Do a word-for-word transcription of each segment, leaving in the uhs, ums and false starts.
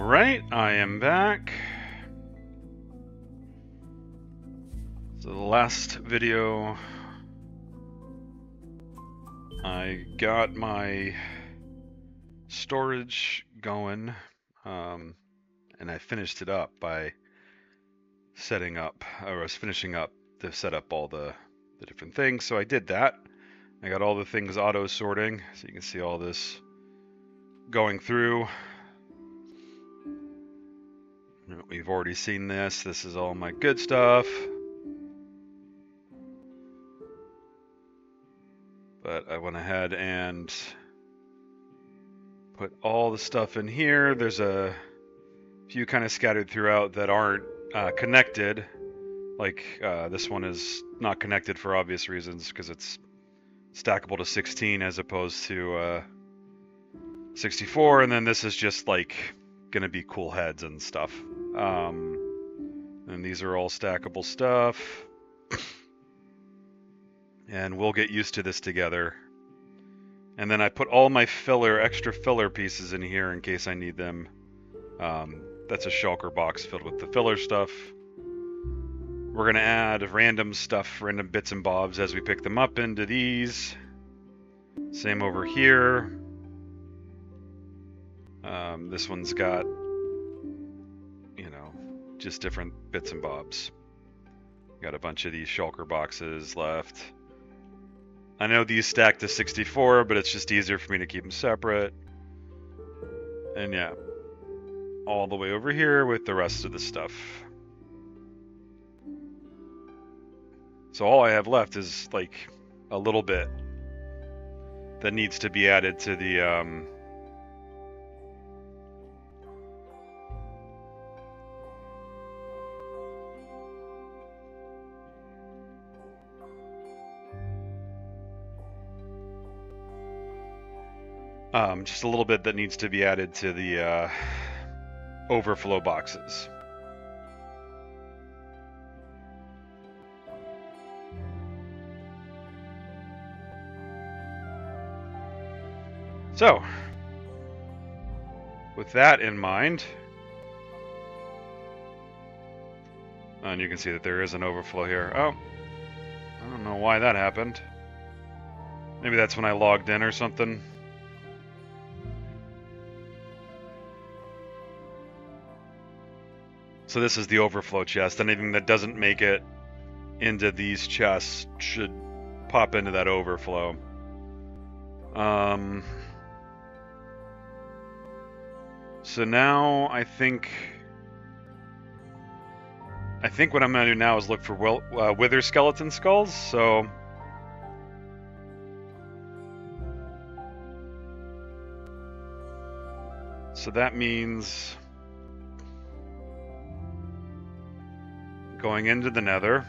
Alright, I am back. So the last video, I got my storage going, um, and I finished it up by setting up, or I was finishing up to set up all the, the different things. So I did that. I got all the things auto sorting, so you can see all this going through. We've already seen this. This is all my good stuff. But I went ahead and put all the stuff in here. There's a few kind of scattered throughout that aren't uh, connected. Like uh, this one is not connected for obvious reasons because it's stackable to sixteen as opposed to uh, sixty-four. And then this is just like gonna be cool heads and stuff. Um, and these are all stackable stuff. And we'll get used to this together. And then I put all my filler, extra filler pieces in here in case I need them. Um, that's a shulker box filled with the filler stuff. We're going to add random stuff, random bits and bobs as we pick them up into these. Same over here. Um, this one's got, you know, just different bits and bobs. Got a bunch of these shulker boxes left. I know these stack to sixty-four, but it's just easier for me to keep them separate. And yeah, all the way over here with the rest of the stuff. So all I have left is like a little bit that needs to be added to the um, Um, just a little bit that needs to be added to the uh, overflow boxes. So, with that in mind, and you can see that there is an overflow here. Oh, I don't know why that happened. Maybe that's when I logged in or something. So this is the overflow chest. Anything that doesn't make it into these chests should pop into that overflow. Um, so now I think I think what I'm gonna do now is look for will, uh, wither skeleton skulls. So so that means going into the nether.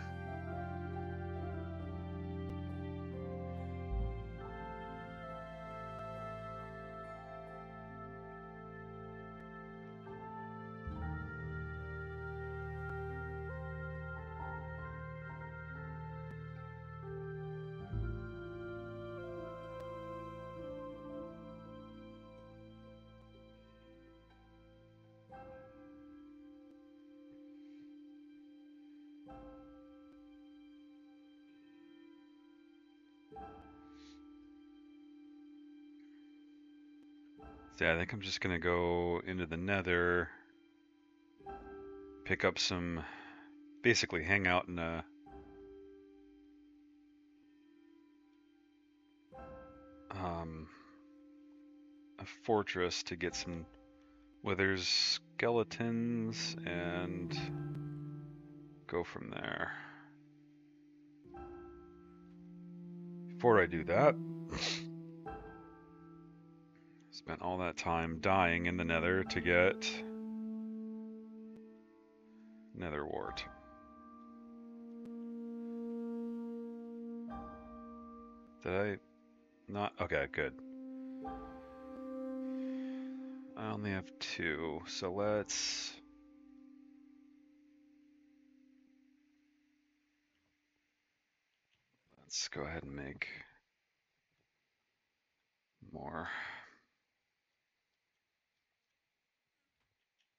So yeah, I think I'm just gonna go into the nether, pick up some, basically hang out in a um, a fortress to get some wither skeletons and go from there. Before I do that, spent all that time dying in the nether to get nether wart. Did I not? Okay, good. I only have two, so let's let's go ahead and make more.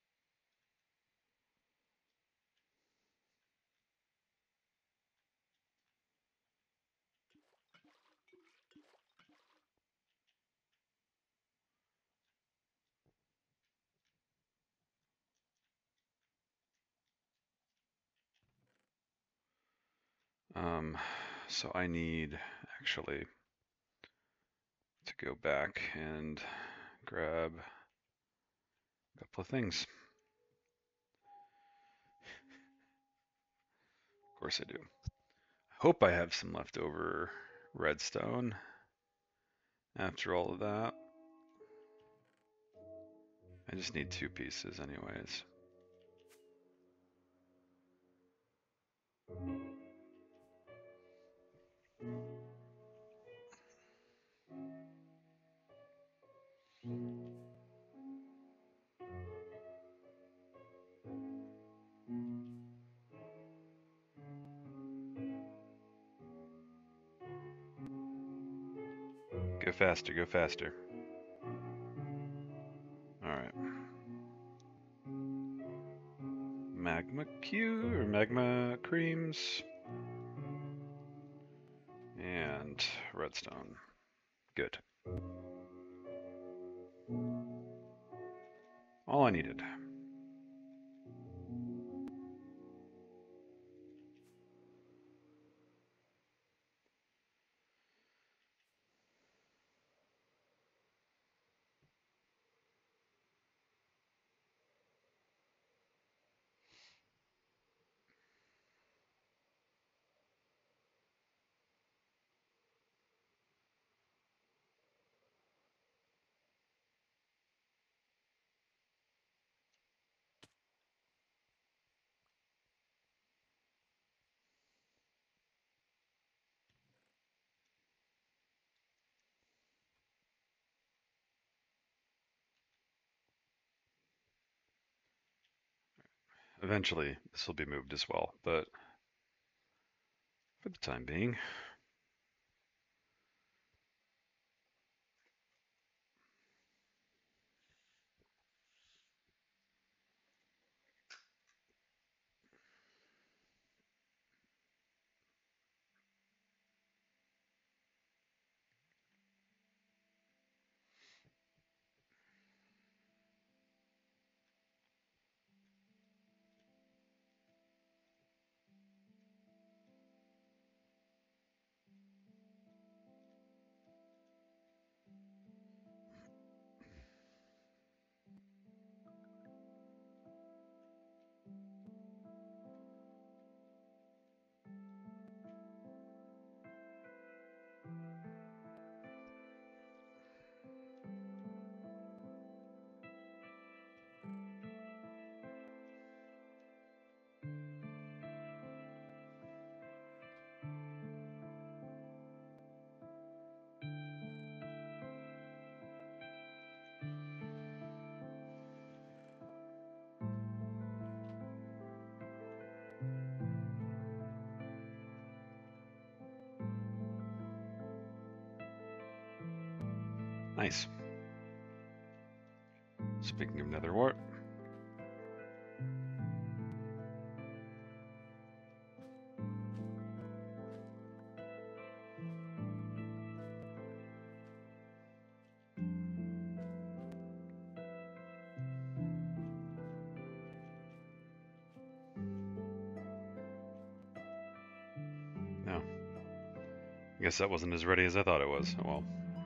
Um, so I need actually to go back and grab a couple of things. Of course I do. I hope I have some leftover redstone after all of that. I just need two pieces anyways. Go faster, go faster. Alright. Magma Q or magma creams. And redstone. Good. All I needed. Eventually, this will be moved as well, but for the time being. Nice. Speaking of nether wart. No. I guess that wasn't as ready as I thought it was. Oh well.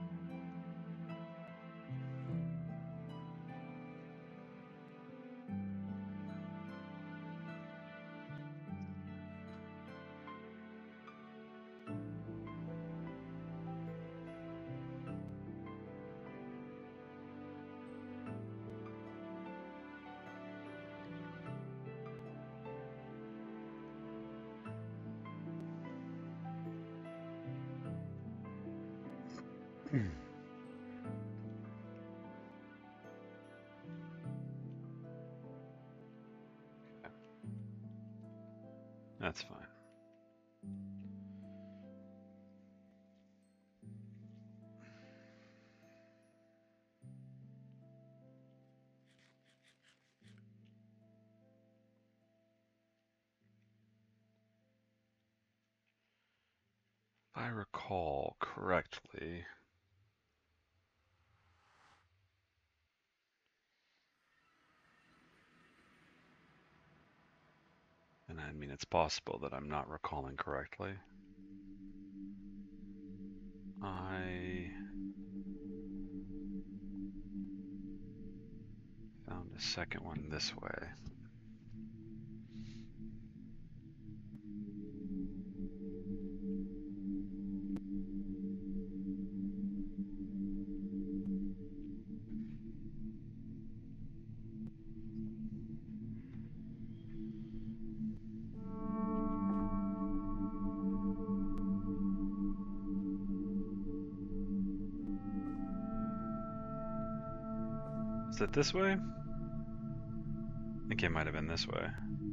That's fine. If I recall correctly, and I I mean, it's possible that I'm not recalling correctly. I found a second one this way. Is it this way? I think it might have been this way.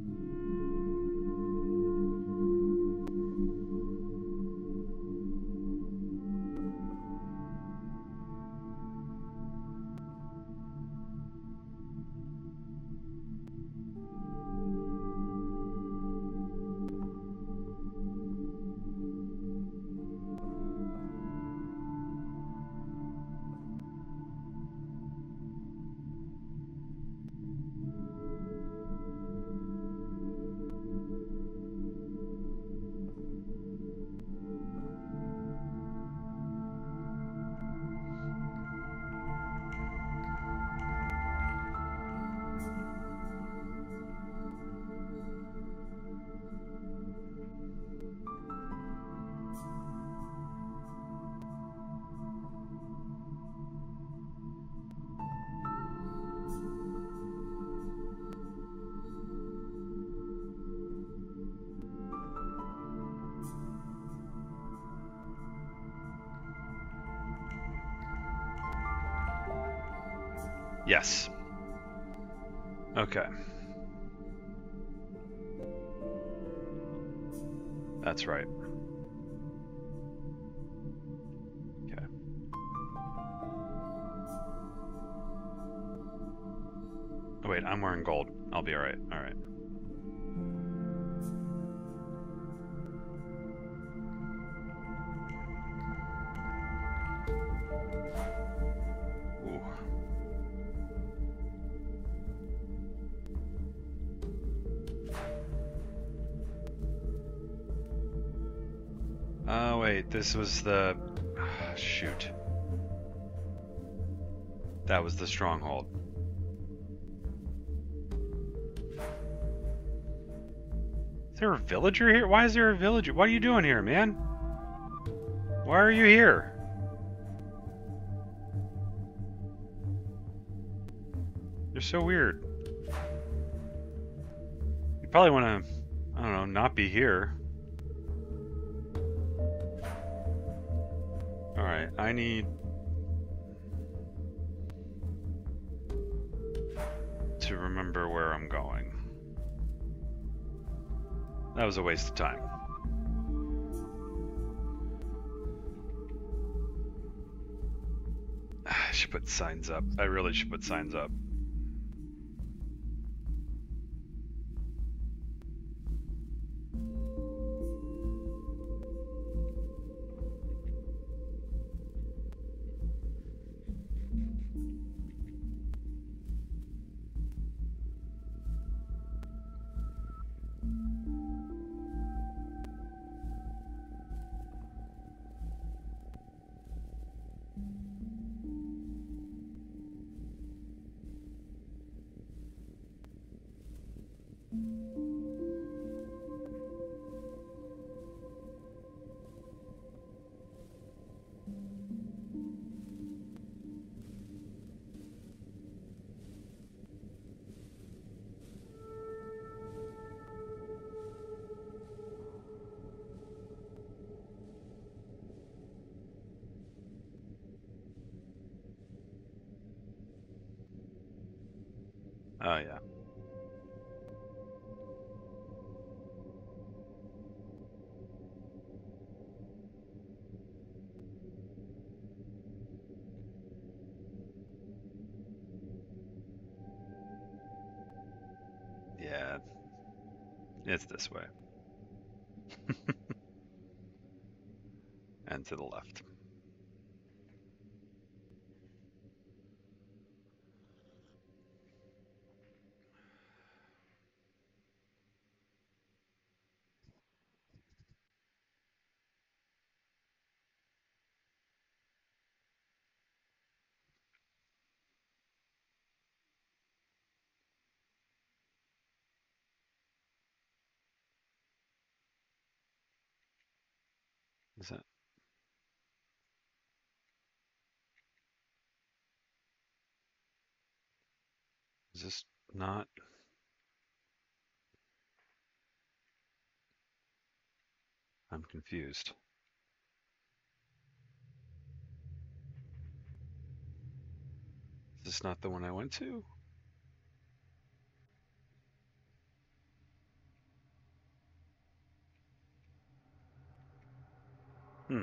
Yes. Okay. That's right. Okay. Oh, wait, I'm wearing gold. I'll be alright. Alright. Ooh. Oh, wait, this was the... Shoot. That was the stronghold. Is there a villager here? Why is there a villager? What are you doing here, man? Why are you here? You're so weird. You probably want to, I don't know, not be here. Alright, I need to remember where I'm going. That was a waste of time. I should put signs up. I really should put signs up. Oh, yeah. Yeah. It's this way. And to the left. Is that? Is this not? I'm confused. Is this not the one I went to? Hmm.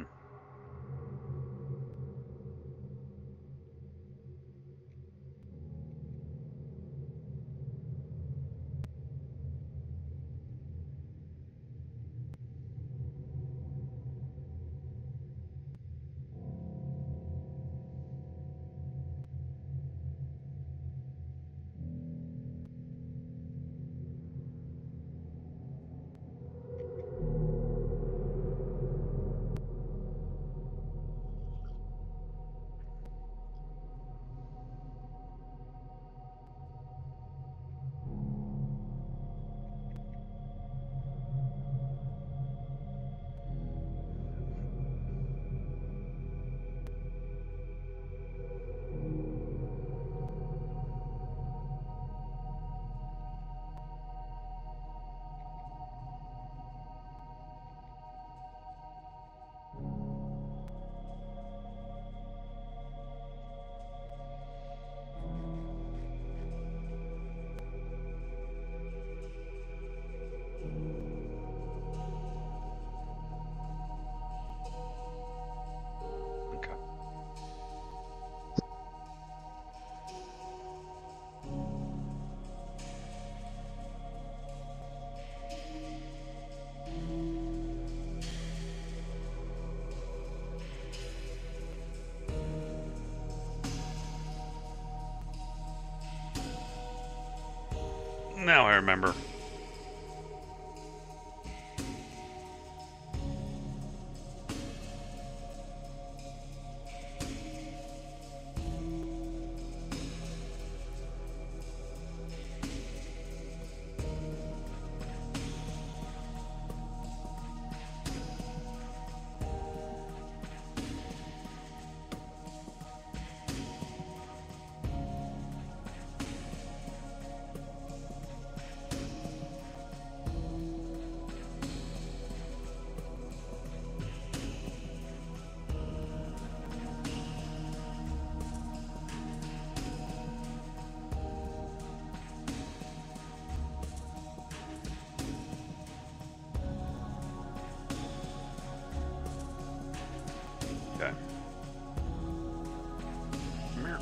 Okay. Now I remember. Okay. Meow.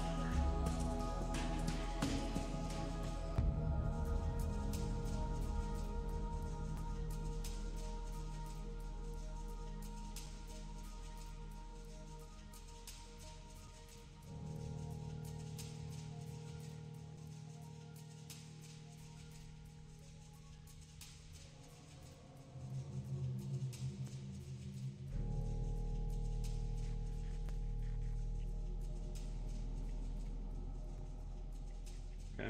Okay.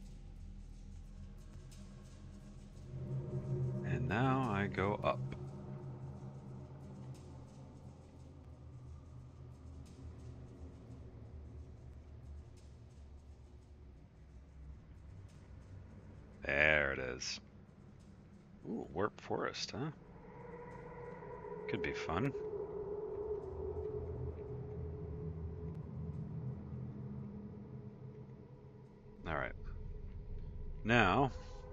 And now I go up. There it is. Ooh, warp forest, huh? Could be fun. All right. Now,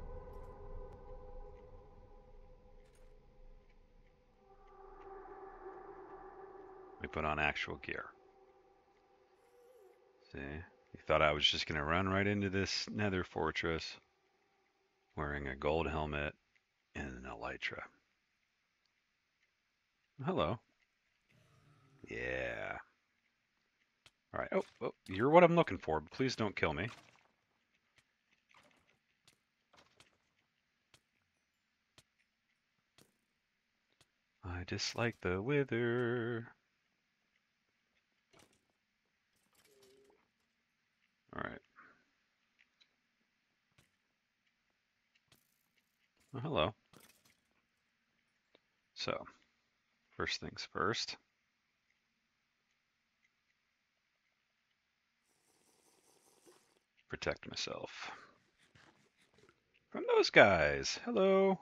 we put on actual gear. See? You thought I was just going to run right into this nether fortress wearing a gold helmet and an elytra. Hello. Yeah. All right. Oh, oh, you're what I'm looking for. But please don't kill me. I dislike the wither. All right. Well, hello. So, First things first. Protect myself from those guys. Hello.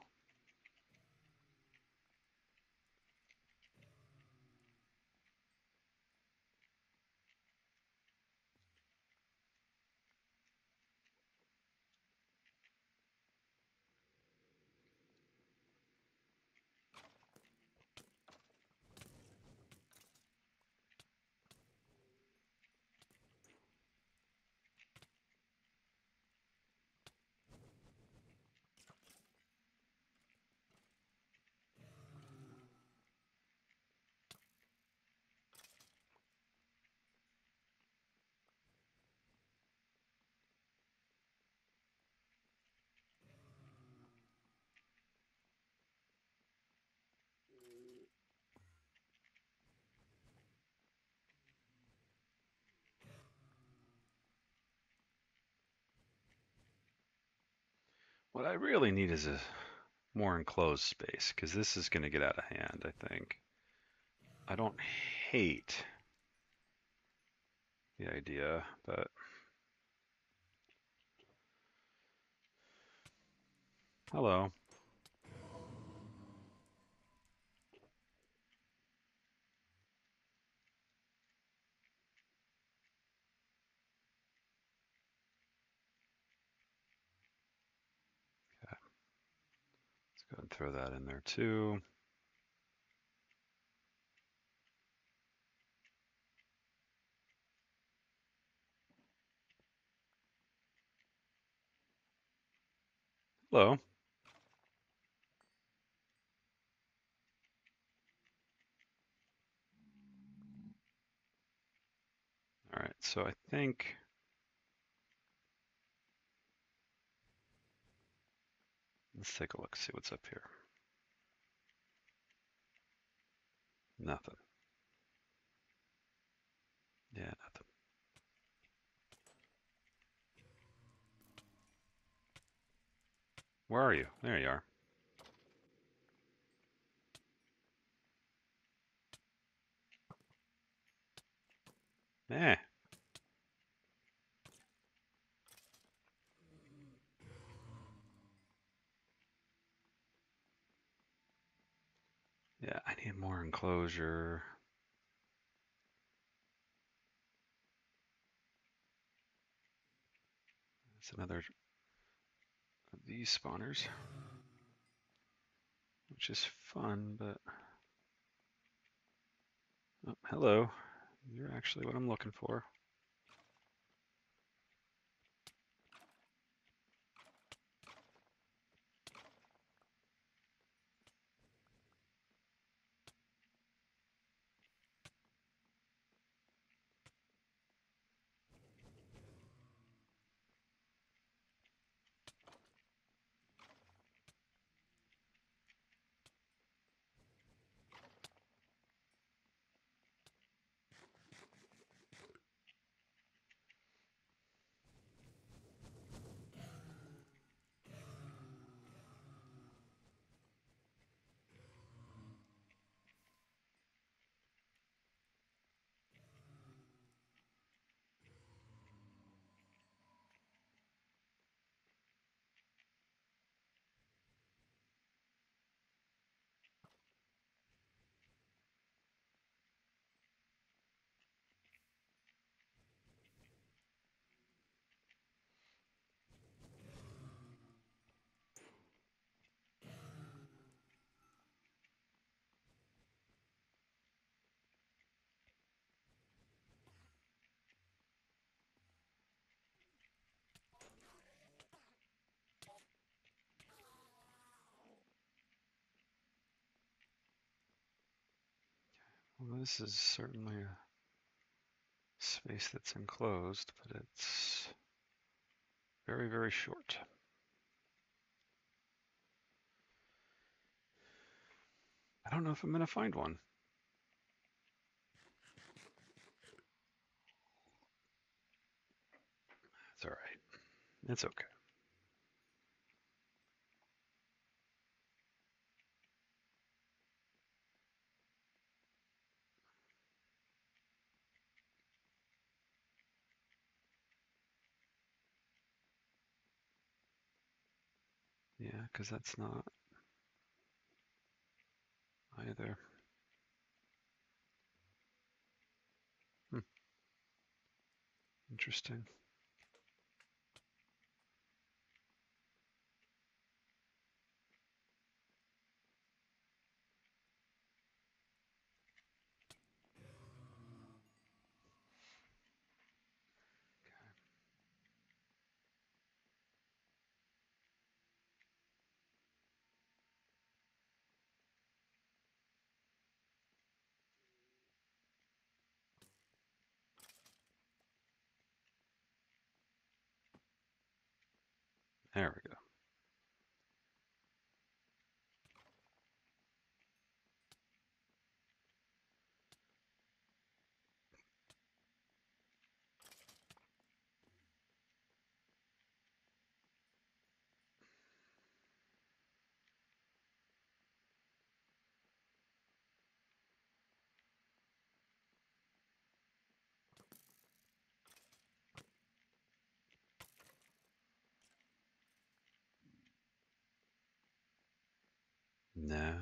What I really need is a more enclosed space, because this is going to get out of hand, I think. I don't hate the idea, but hello. Okay. Let's go ahead and throw that in there too. Hello. All right, so I think let's take a look, see what's up here. Nothing. Yeah, nothing. Where are you? There you are. Eh. Yeah, I need more enclosure. It's another of these spawners, which is fun, but oh, hello. You're actually what I'm looking for. Well, this is certainly a space that's enclosed, but it's very, very short. I don't know if I'm going to find one. It's all right. It's okay. Yeah, because that's not either. Hmm. Interesting. There we go. No.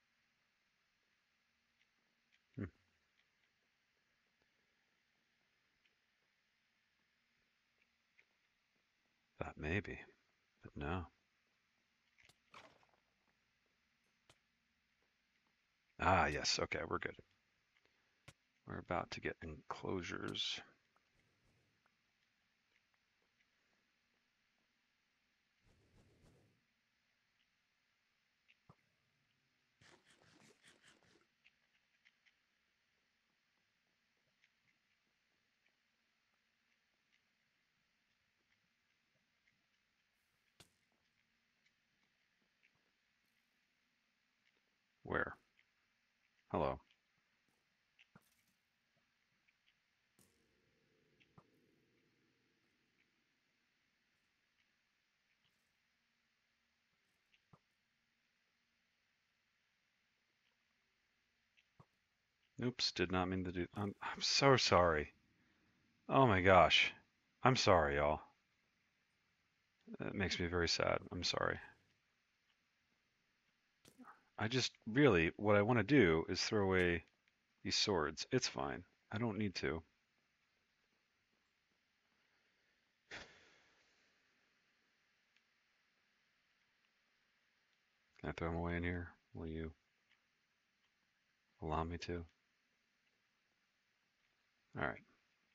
Hmm. That maybe, but no. Ah, yes. Okay, we're good. We're about to get enclosures. Where? Hello. Oops, did not mean to do. I'm, I'm so sorry. Oh my gosh. I'm sorry, y'all. It makes me very sad. I'm sorry. I just really, what I want to do is throw away these swords. It's fine. I don't need to. Can I throw them away in here? Will you allow me to? All right.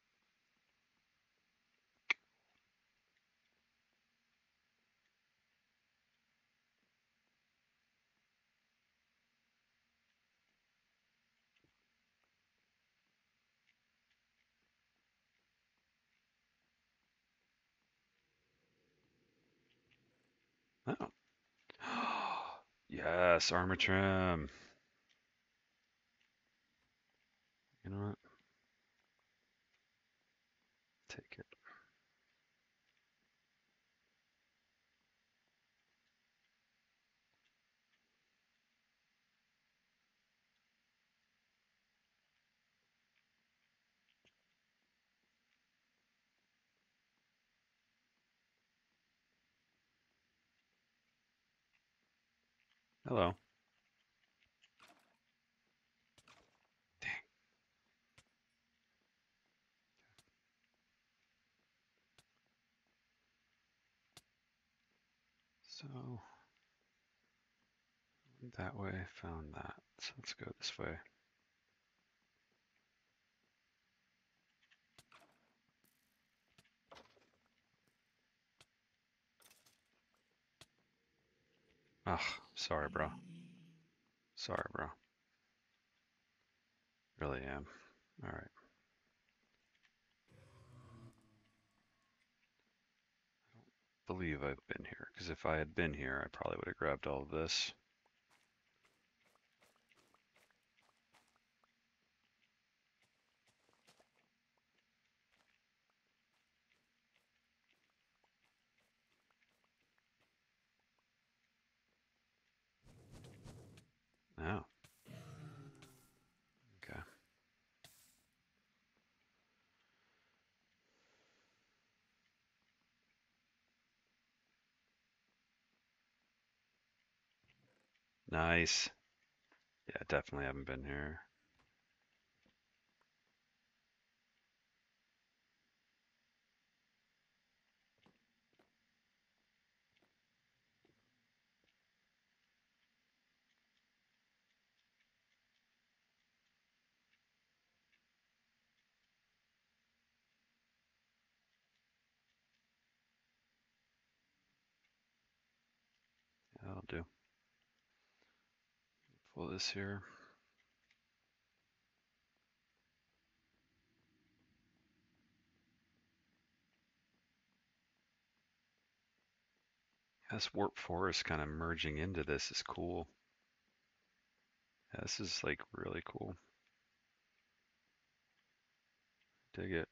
Oh. Yes, armor trim. You know what? Take it. Hello. Dang. So that way, found that. So let's go this way. Ugh, sorry, bro. Sorry, bro. Really am. All right. Believe I've been here, because if I had been here, I probably would have grabbed all of this. Oh, okay. Nice. Yeah, definitely haven't been here. Yeah, that'll do. Pull this here. This warp forest kind of merging into this is cool. Yeah, this is like really cool. Dig it.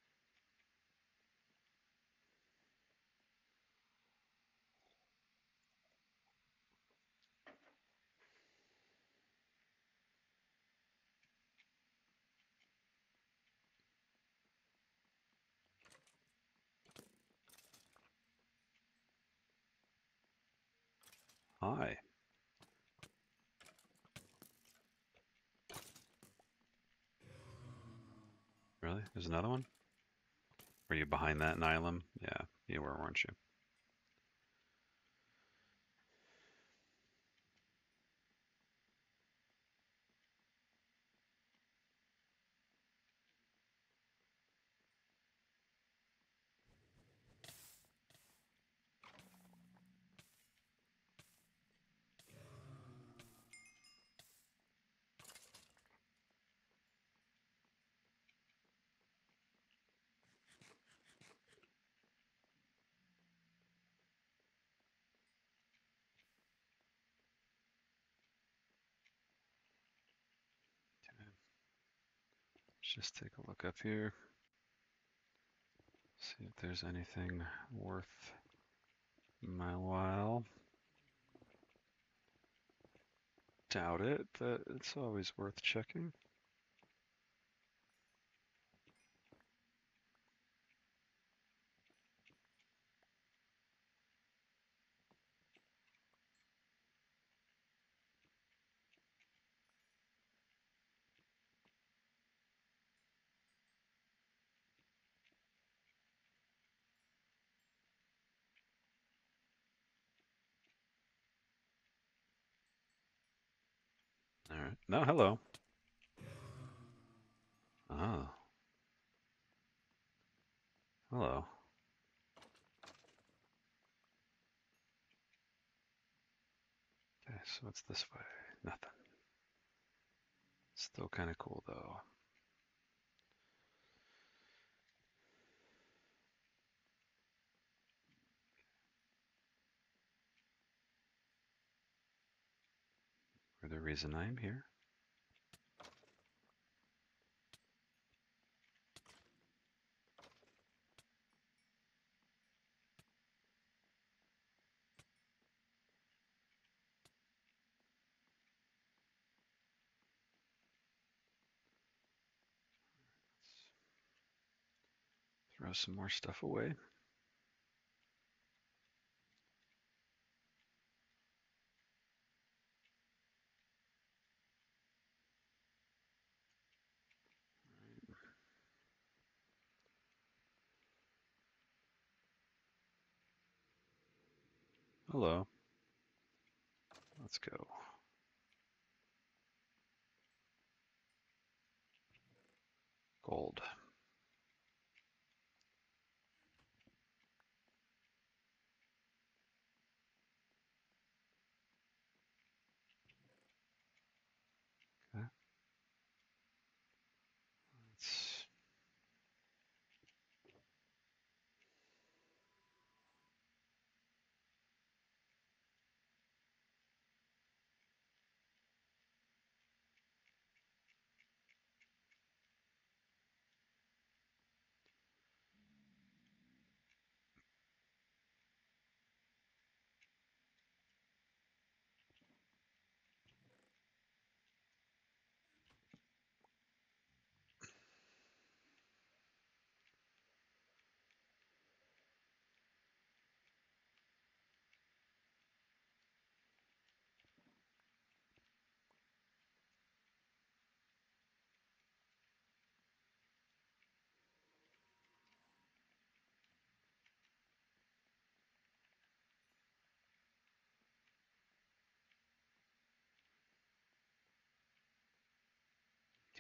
Hi. Really? There's another one? Were you behind that Nylum? Yeah, you were, weren't you? Let's just take a look up here. See if there's anything worth my while. Doubt it, but it's always worth checking. All right. No, hello. Oh, hello. Okay, so what's this way? Nothing. Still kind of cool though. For the reason I'm here. Throw some more stuff away. Hello. Let's go. Gold. Okay. Let's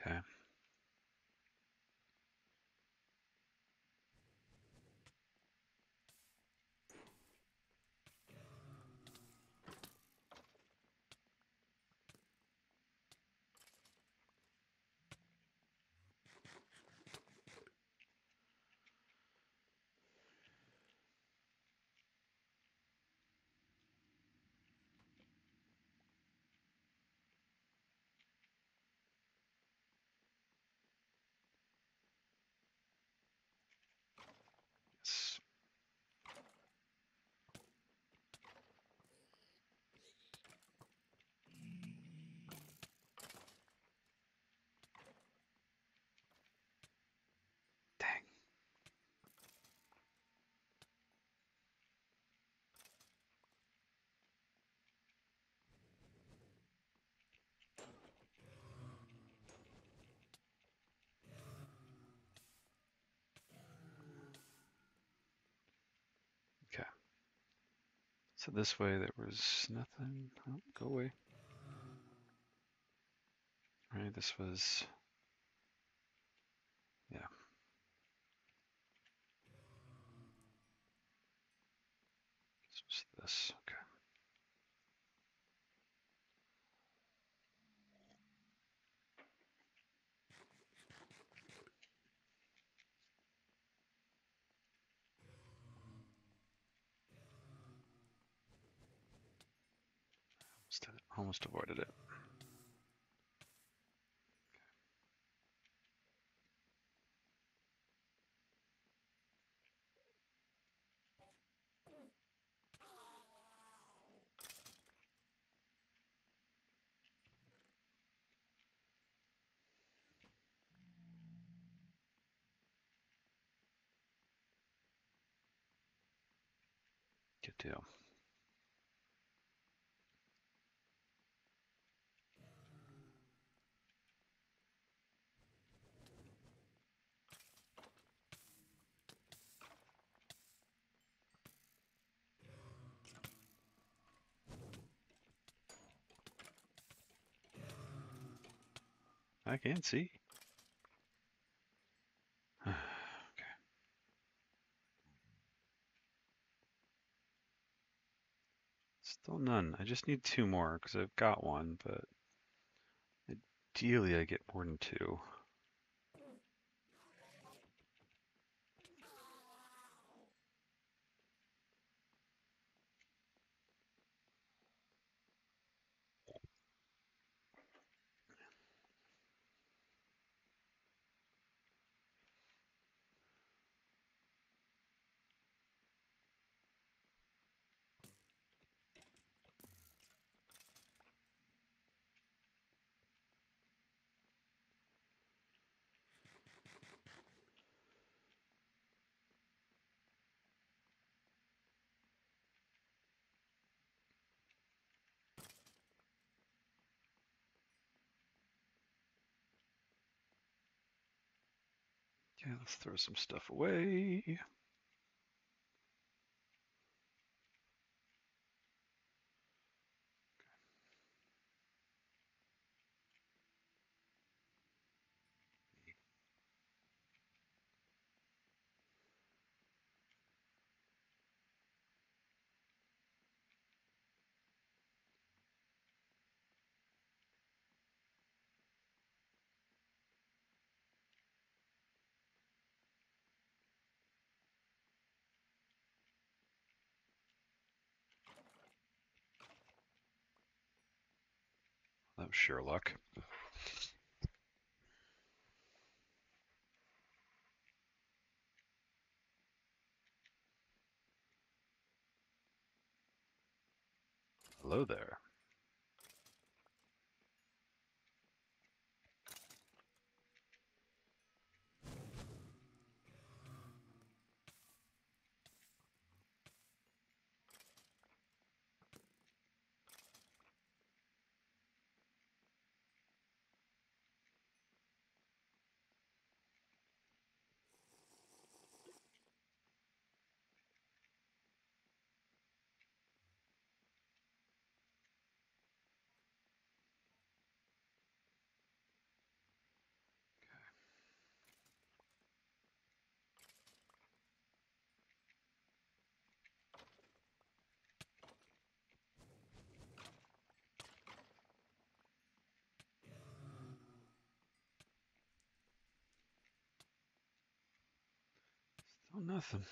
Okay. Yes. Dang. Okay. So this way there was nothing. Oh, go away. All right, this was, yeah. This was this. Okay. Almost, did it. Almost avoided it. Good deal. I can't see. Okay. Still none. I just need two more because I've got one, but ideally I get more than two. Okay, let's throw some stuff away. That was sheer luck. Hello there. Oh, nothing.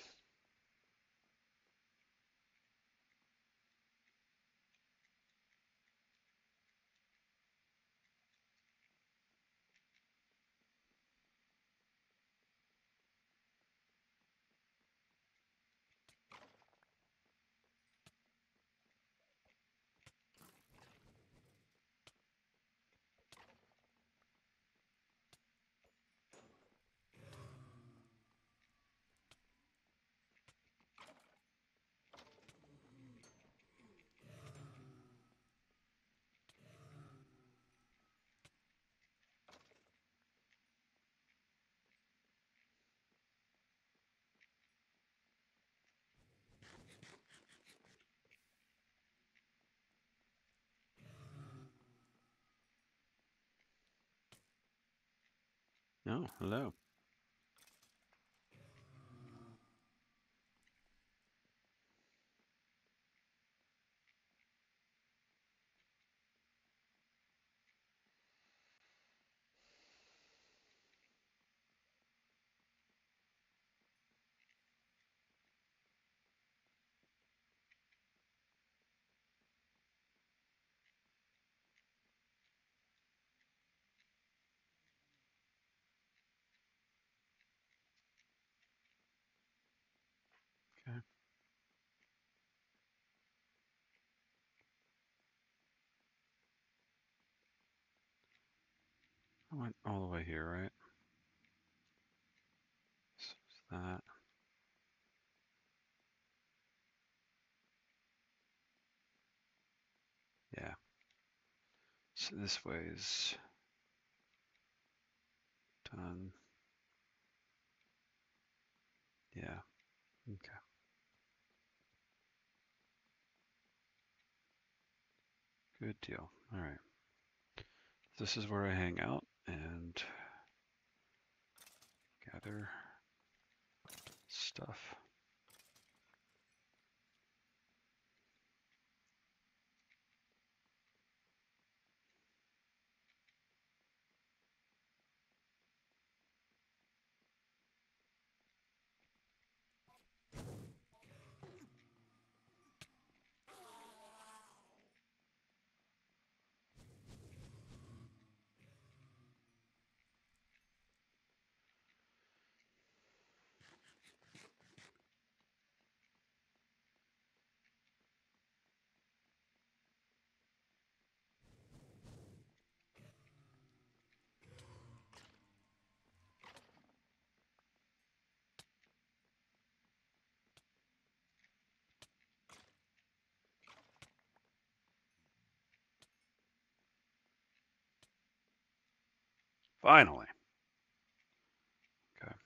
Oh, hello. Okay. I went all the way here, right? So that. Yeah. So this way is done. Yeah. Okay. Good deal. All right. This is where I hang out and gather stuff. Finally. Okay.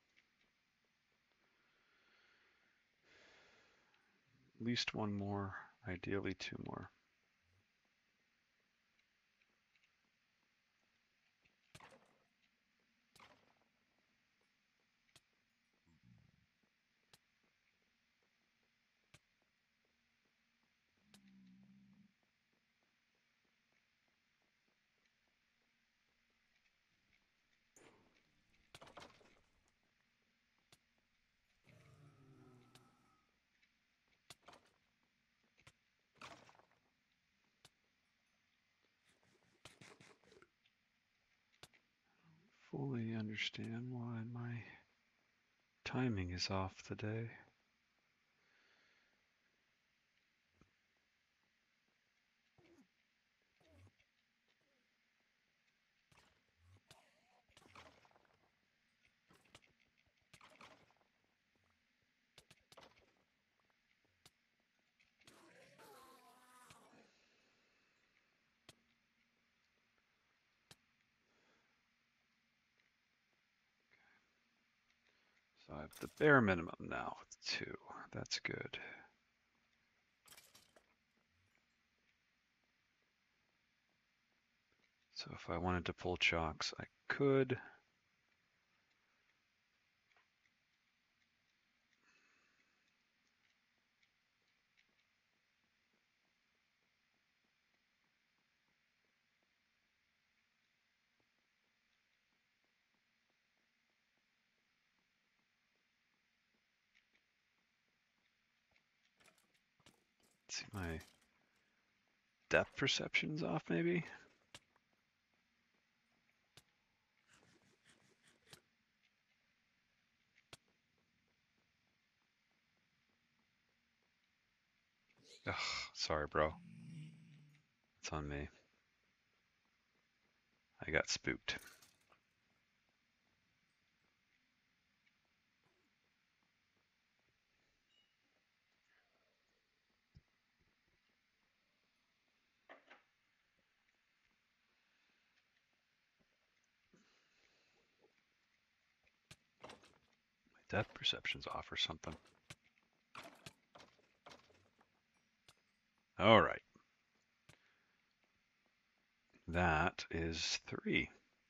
At least one more, ideally two more. Fully understand why my timing is off today. So I have the bare minimum now with two. That's good. So if I wanted to pull chocks, I could. Let's see, my depth perception's off, maybe? Ugh, sorry, bro. It's on me. I got spooked. My depth perception's off or something. All right. That is three.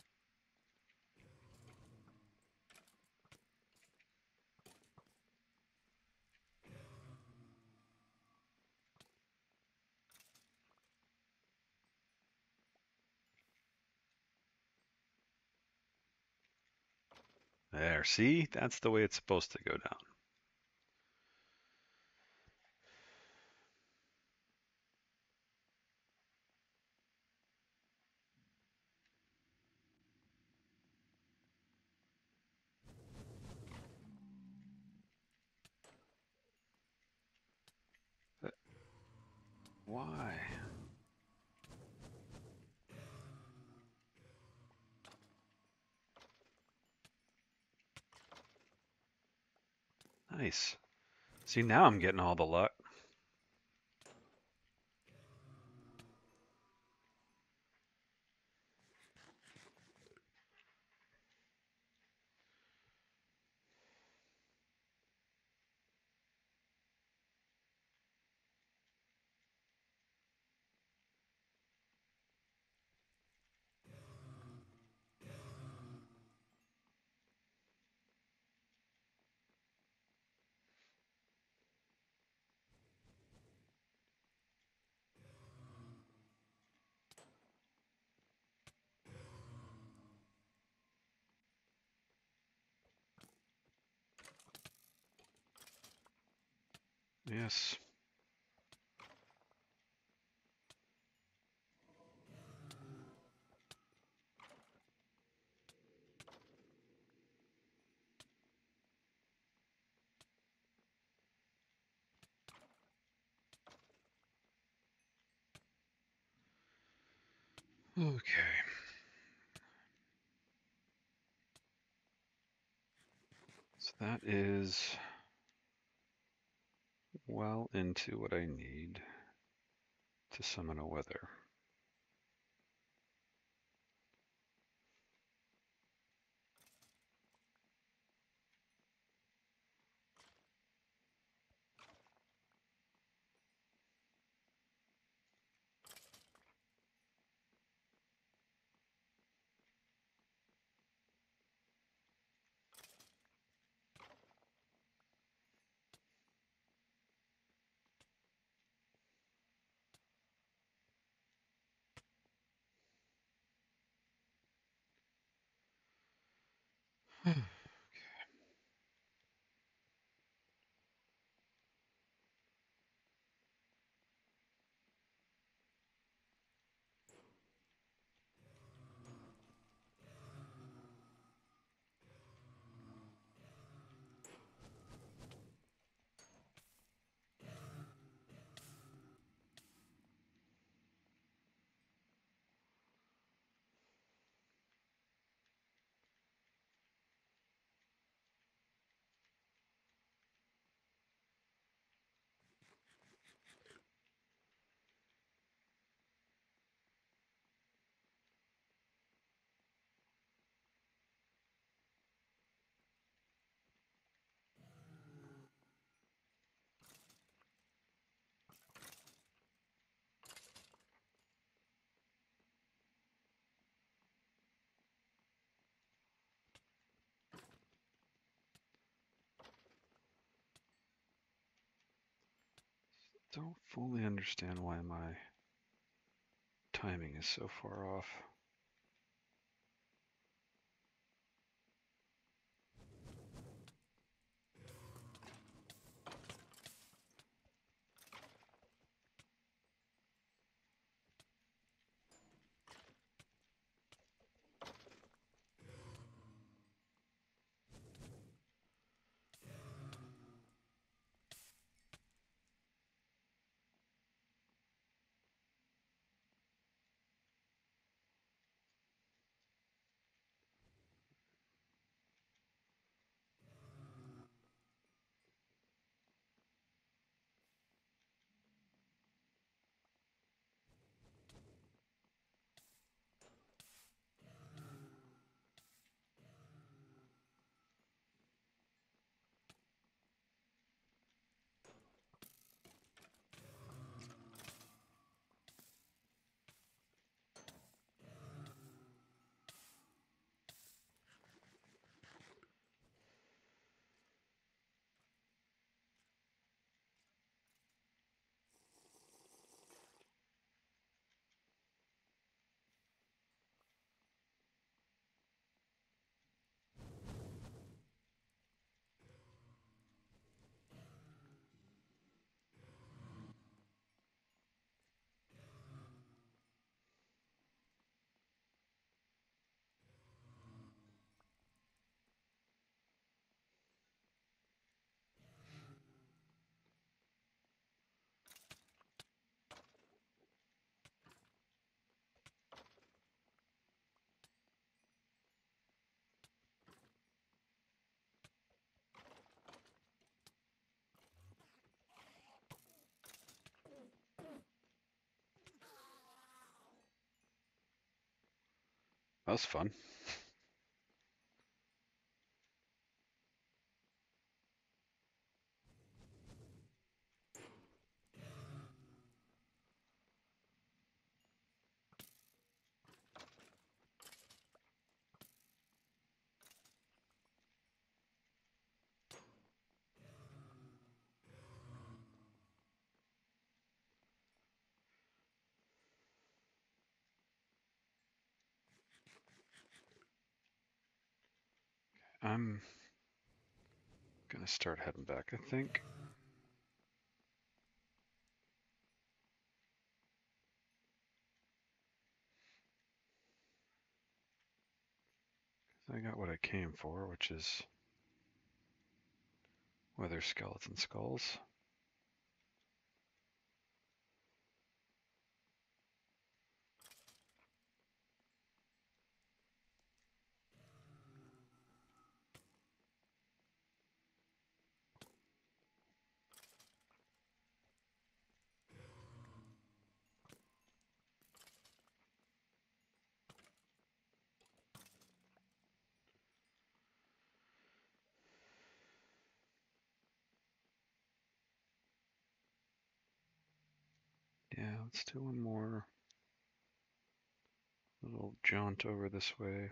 There, see? That's the way it's supposed to go down. But why? Nice. See, now I'm getting all the luck. Yes. Okay. So that is well into what I need to summon a wither. Don't fully understand why my timing is so far off. That was fun. I'm gonna start heading back, I think. I got what I came for, which is whether skeleton skulls. Yeah, let's do one more little jaunt over this way.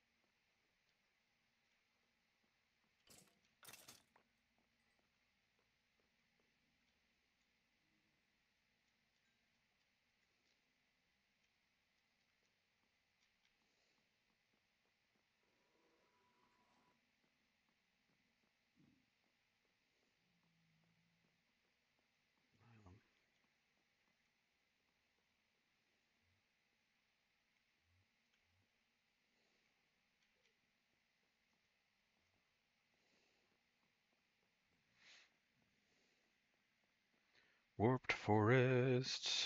Warped forests.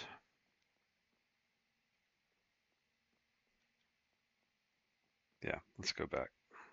Yeah, let's go back.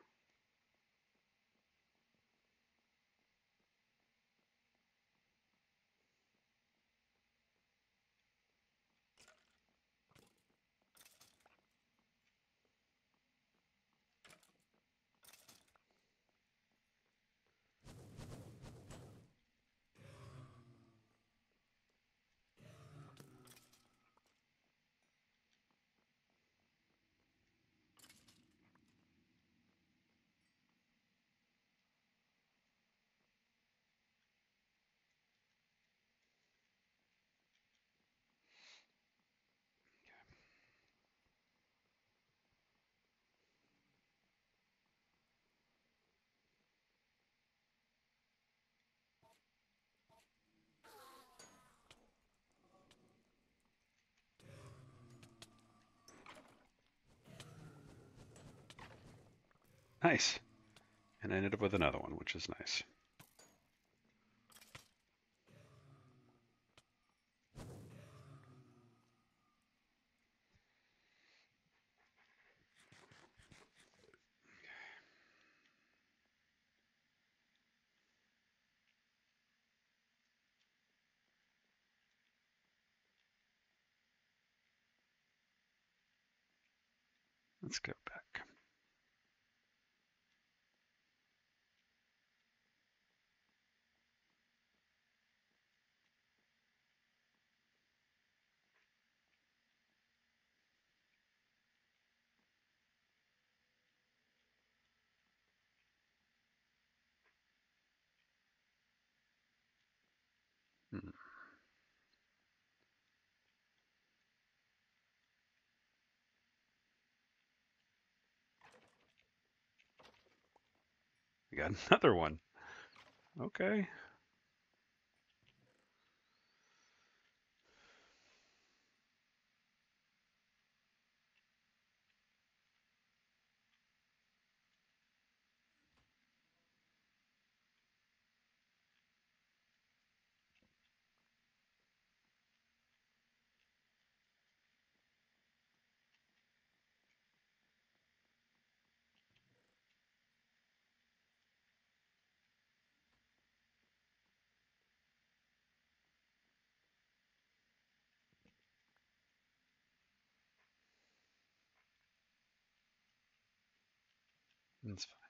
Nice. And I ended up with another one, which is nice. Let's go back. Hmm. We got another one. Okay. That's fine.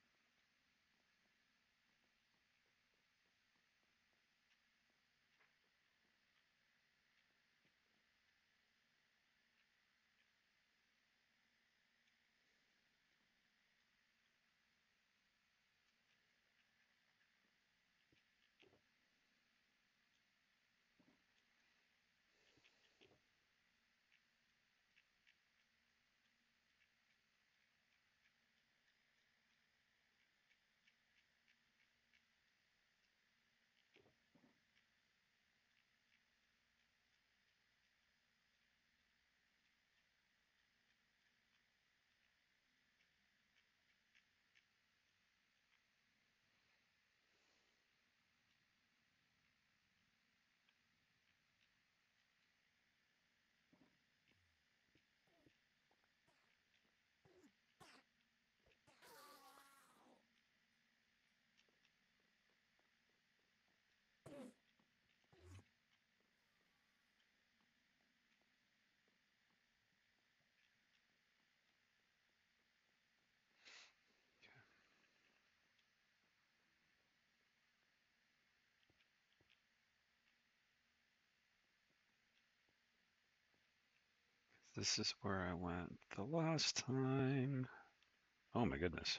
This is where I went the last time. Oh my goodness.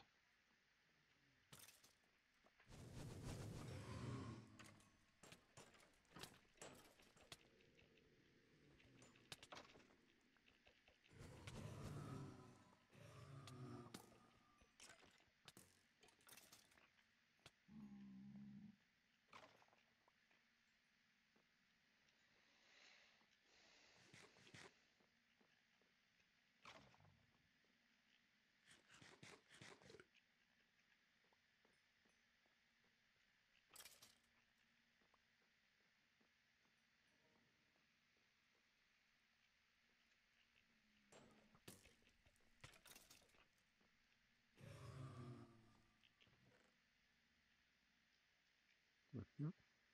Mhm.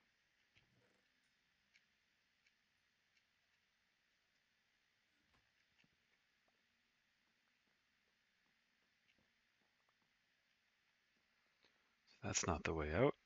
That's not the way out.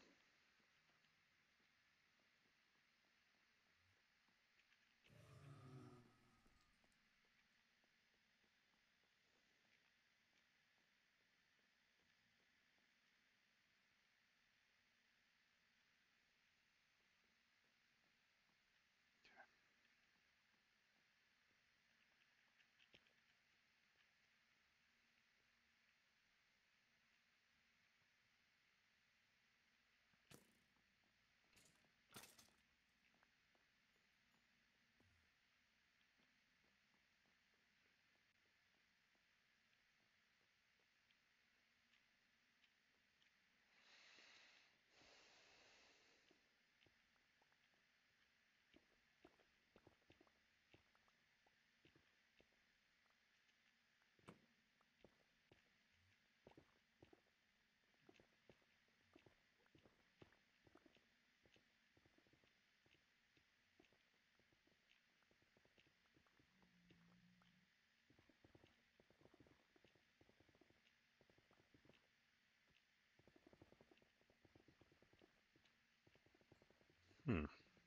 Hmm.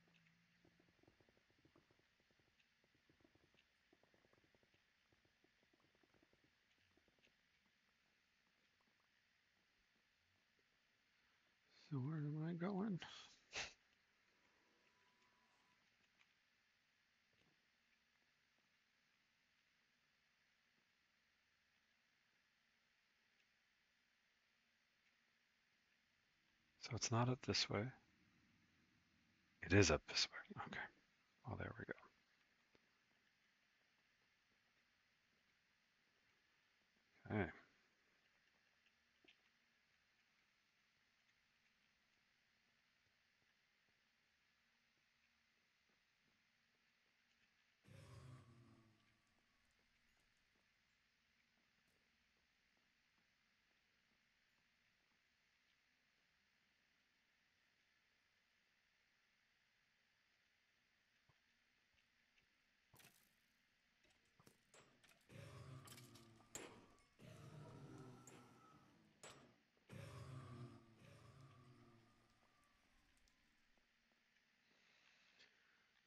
So where am I going? So it's not up this way. It is up this way. Okay. Well, there we go. Okay.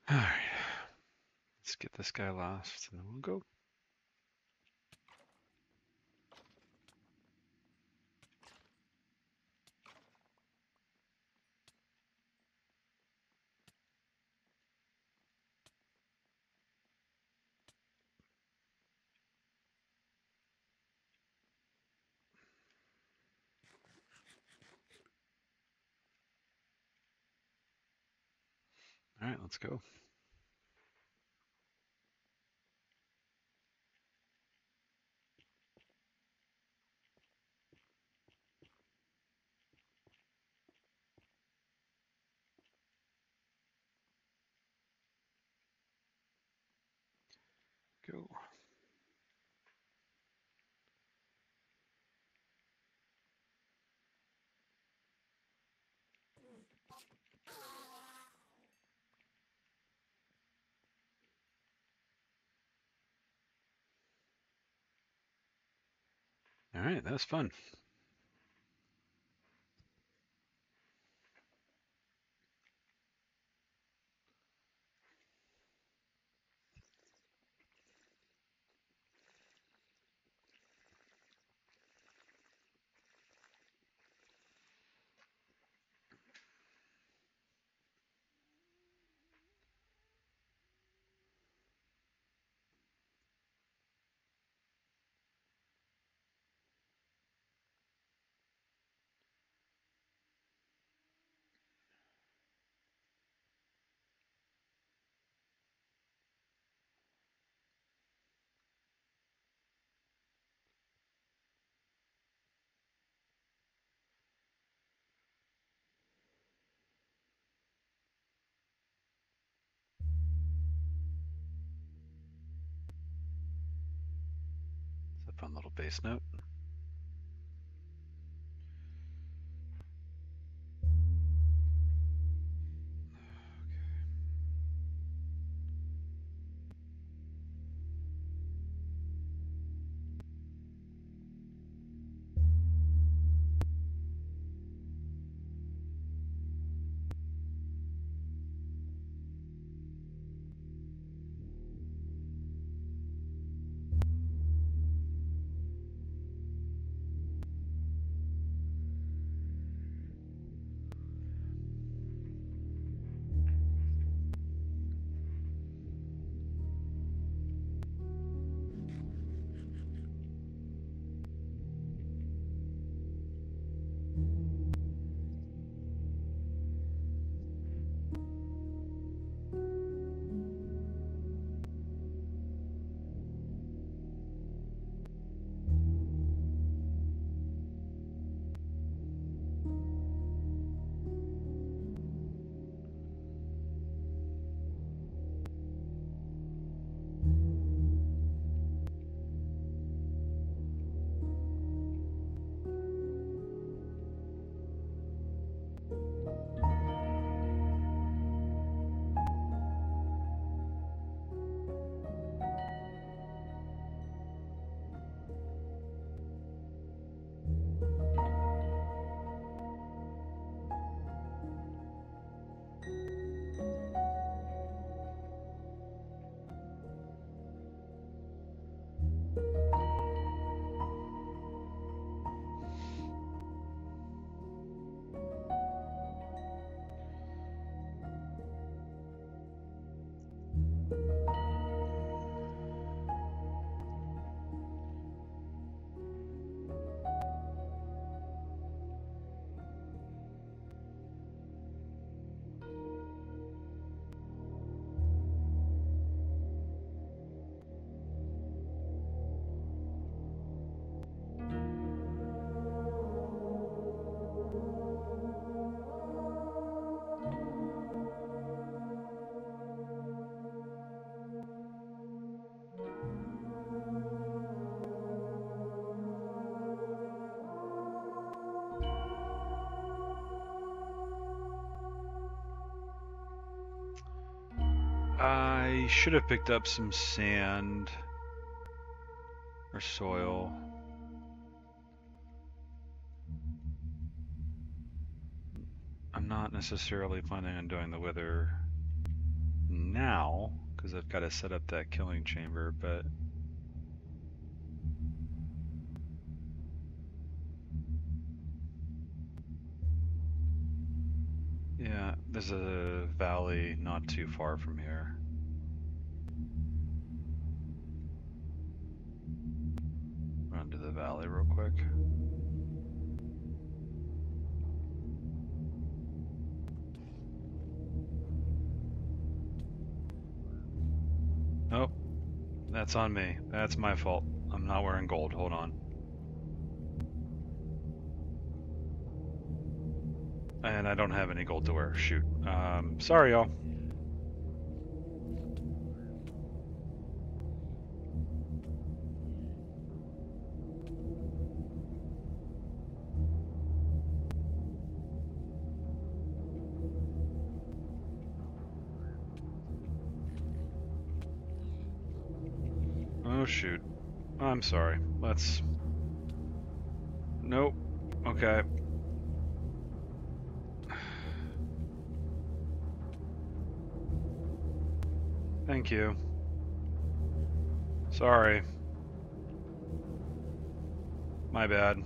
Alright. Let's get this guy lost and then we'll go. Alright, let's go. Go. Alright, that was fun. It's a fun little bass note. I should have picked up some sand or soil. I'm not necessarily planning on doing the wither now, because I've got to set up that killing chamber, but yeah, there's a valley not too far from here. Run to the valley real quick. Oh, that's on me. That's my fault. I'm not wearing gold. Hold on. And I don't have any gold to wear. Shoot. Um, sorry, y'all. Oh, shoot. I'm sorry. Let's... Nope. Okay. Thank you. Sorry. My bad.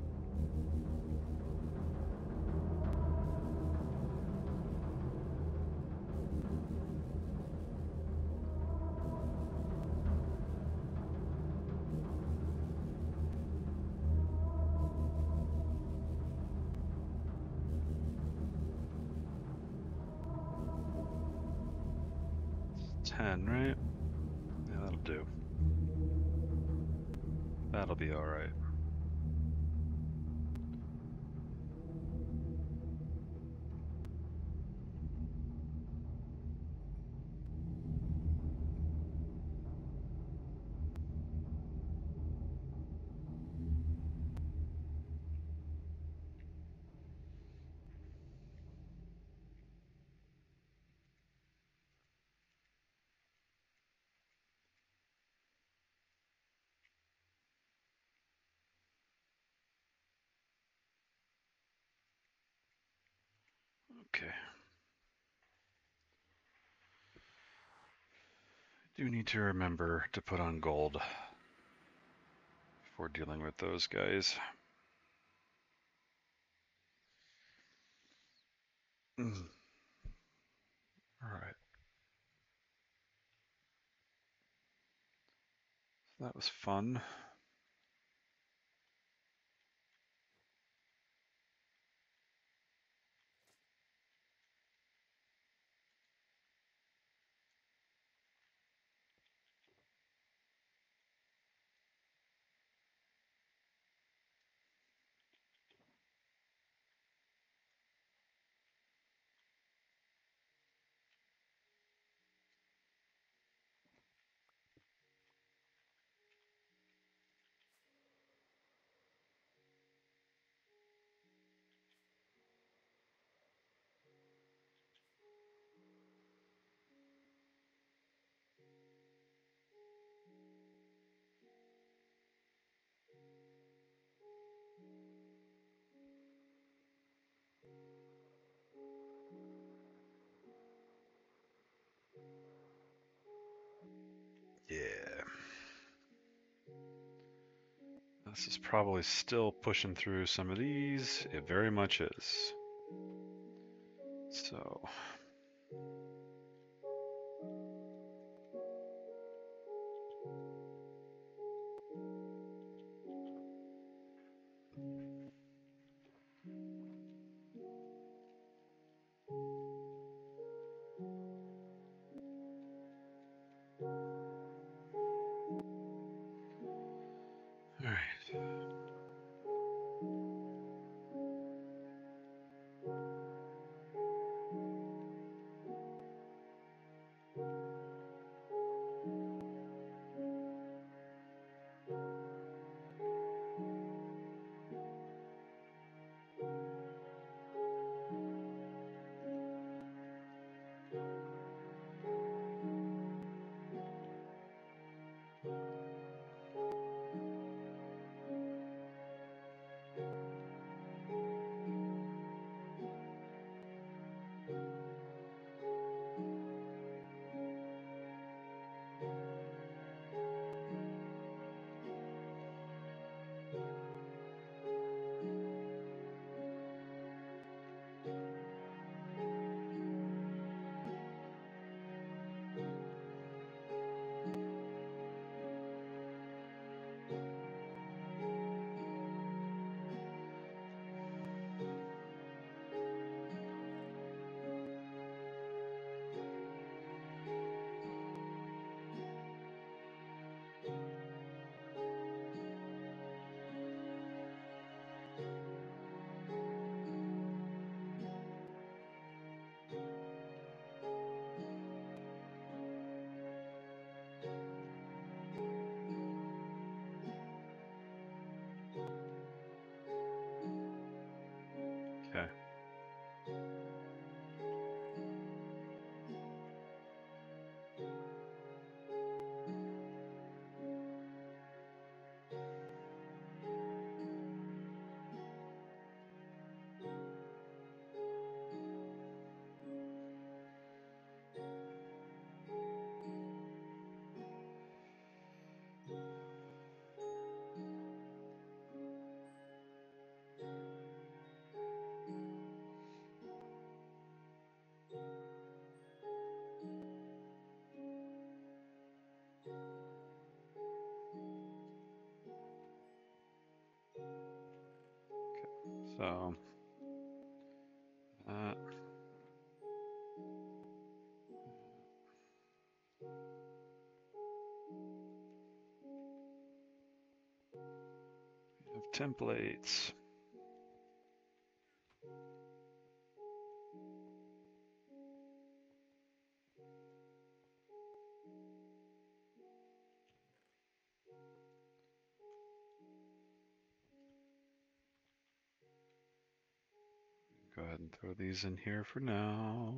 ten, right? Yeah, that'll do. That'll be alright. Okay. Do need to remember to put on gold before dealing with those guys. Mm. Alright. That was fun. Yeah. This is probably still pushing through some of these. It very much is. So... Alright. So, uh, we have templates. Go ahead and throw these in here for now.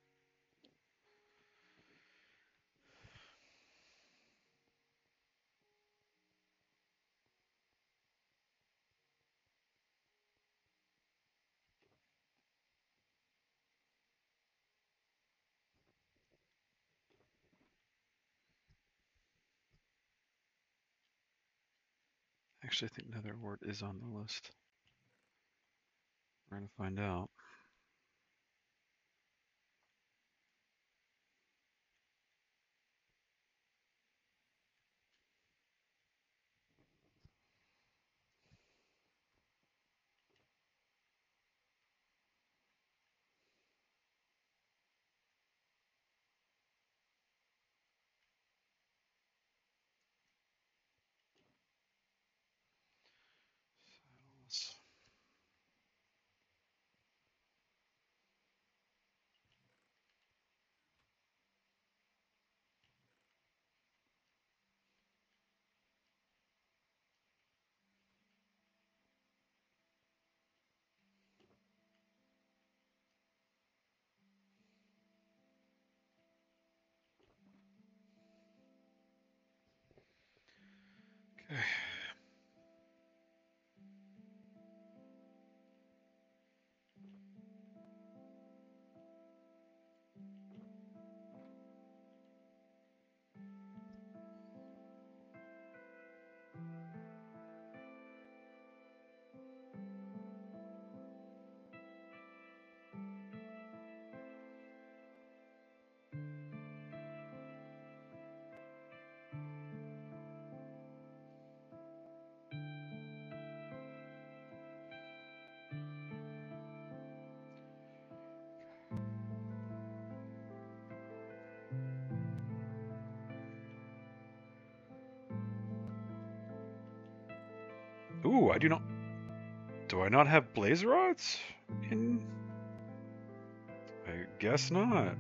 Actually, I think nether wart is on the list. We're going to find out. Okay. Ooh, I do not. Do I not have blaze rods? In. I guess not.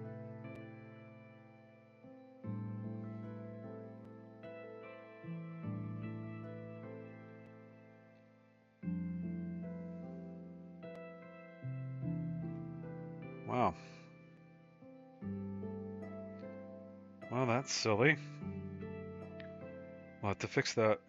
Wow. Well, that's silly. We'll have to fix that.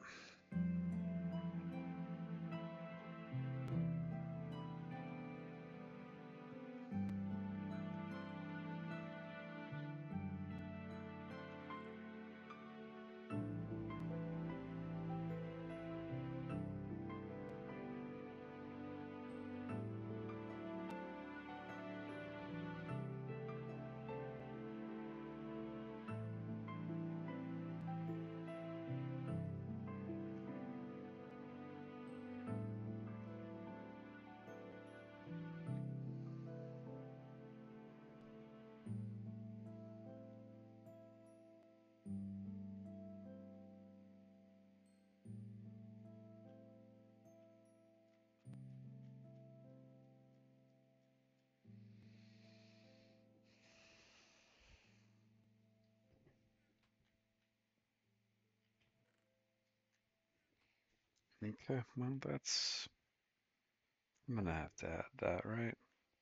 Okay, well, that's. I'm gonna have to add that, right?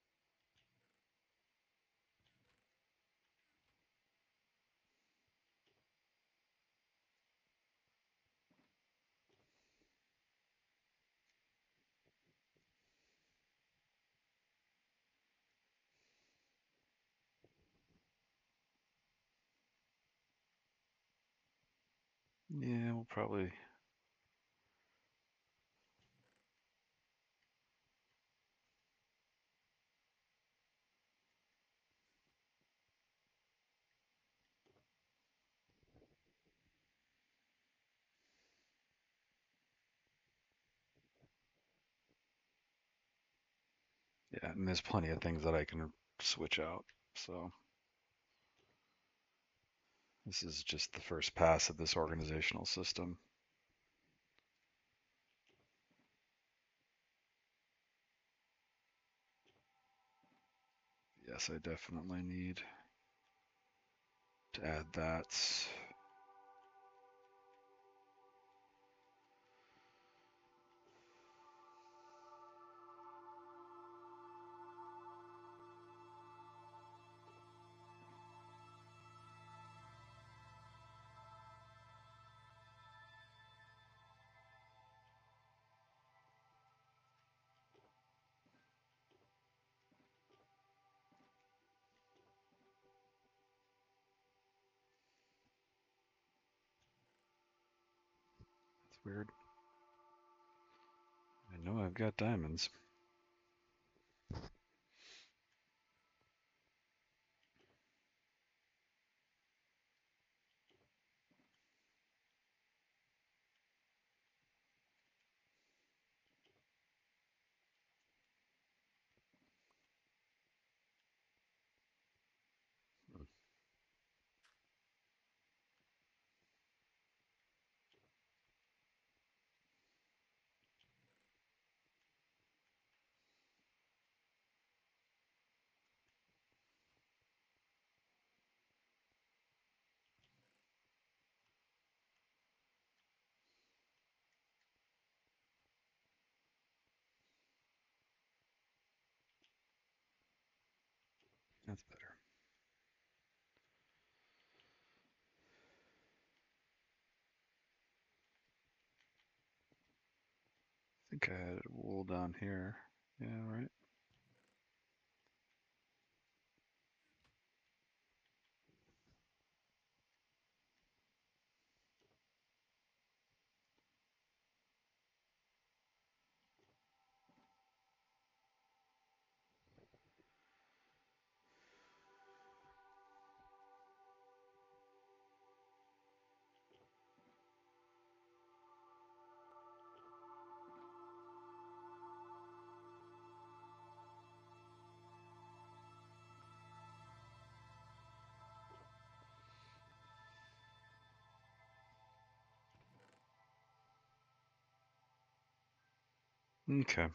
Yeah, we'll probably. Yeah, and there's plenty of things that I can switch out. So this is just the first pass of this organizational system. Yes, I definitely need to add that. It's weird. I know I've got diamonds. That's better. I think I had wool down here. Yeah, right. Okay.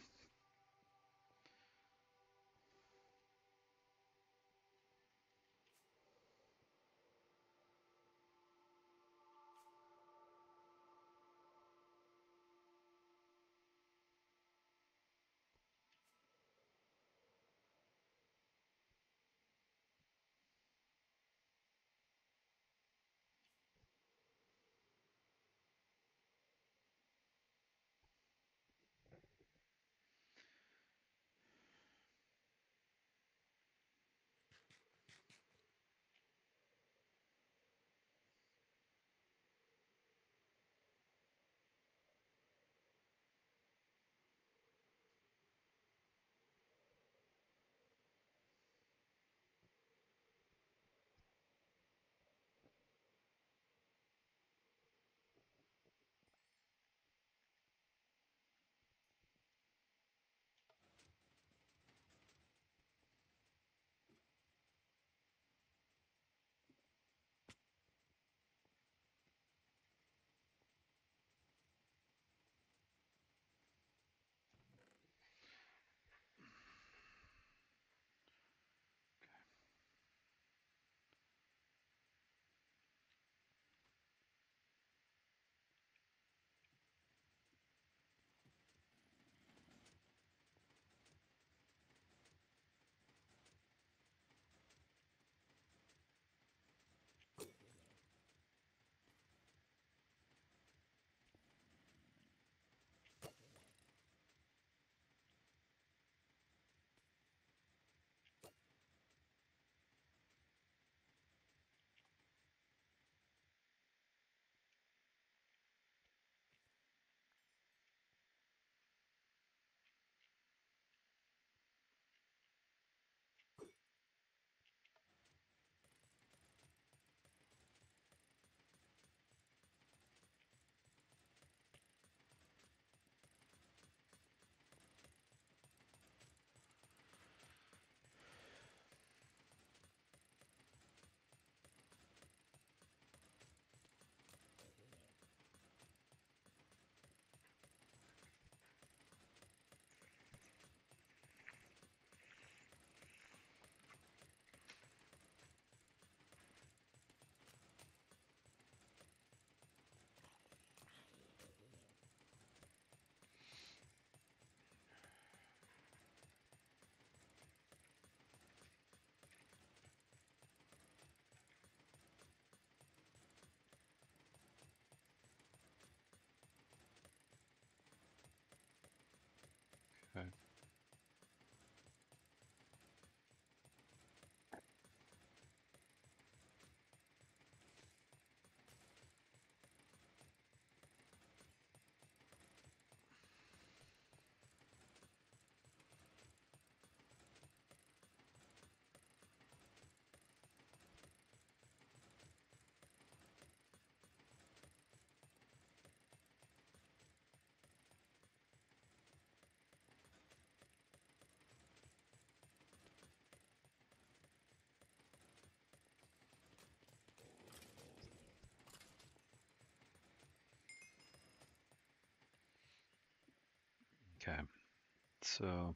Okay, so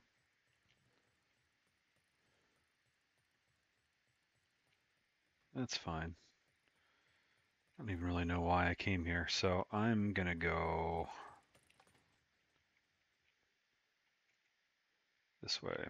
that's fine. I don't even really know why I came here, so I'm gonna go this way.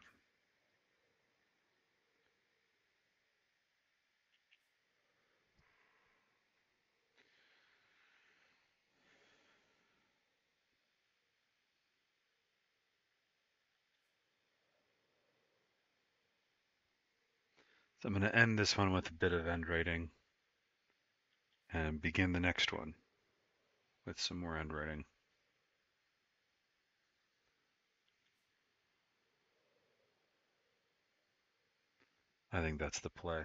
So I'm gonna end this one with a bit of end writing and begin the next one with some more end writing. I think that's the play.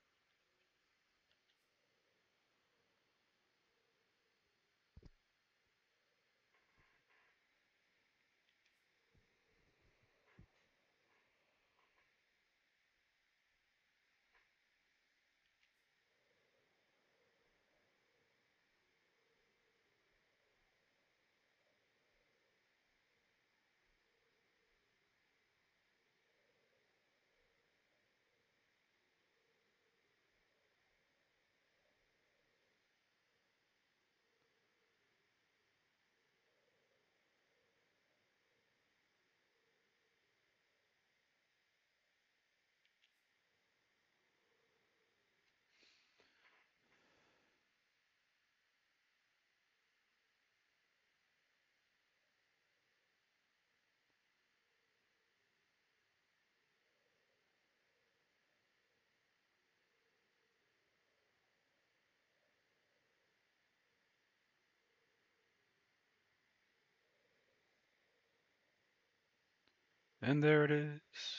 And there it is.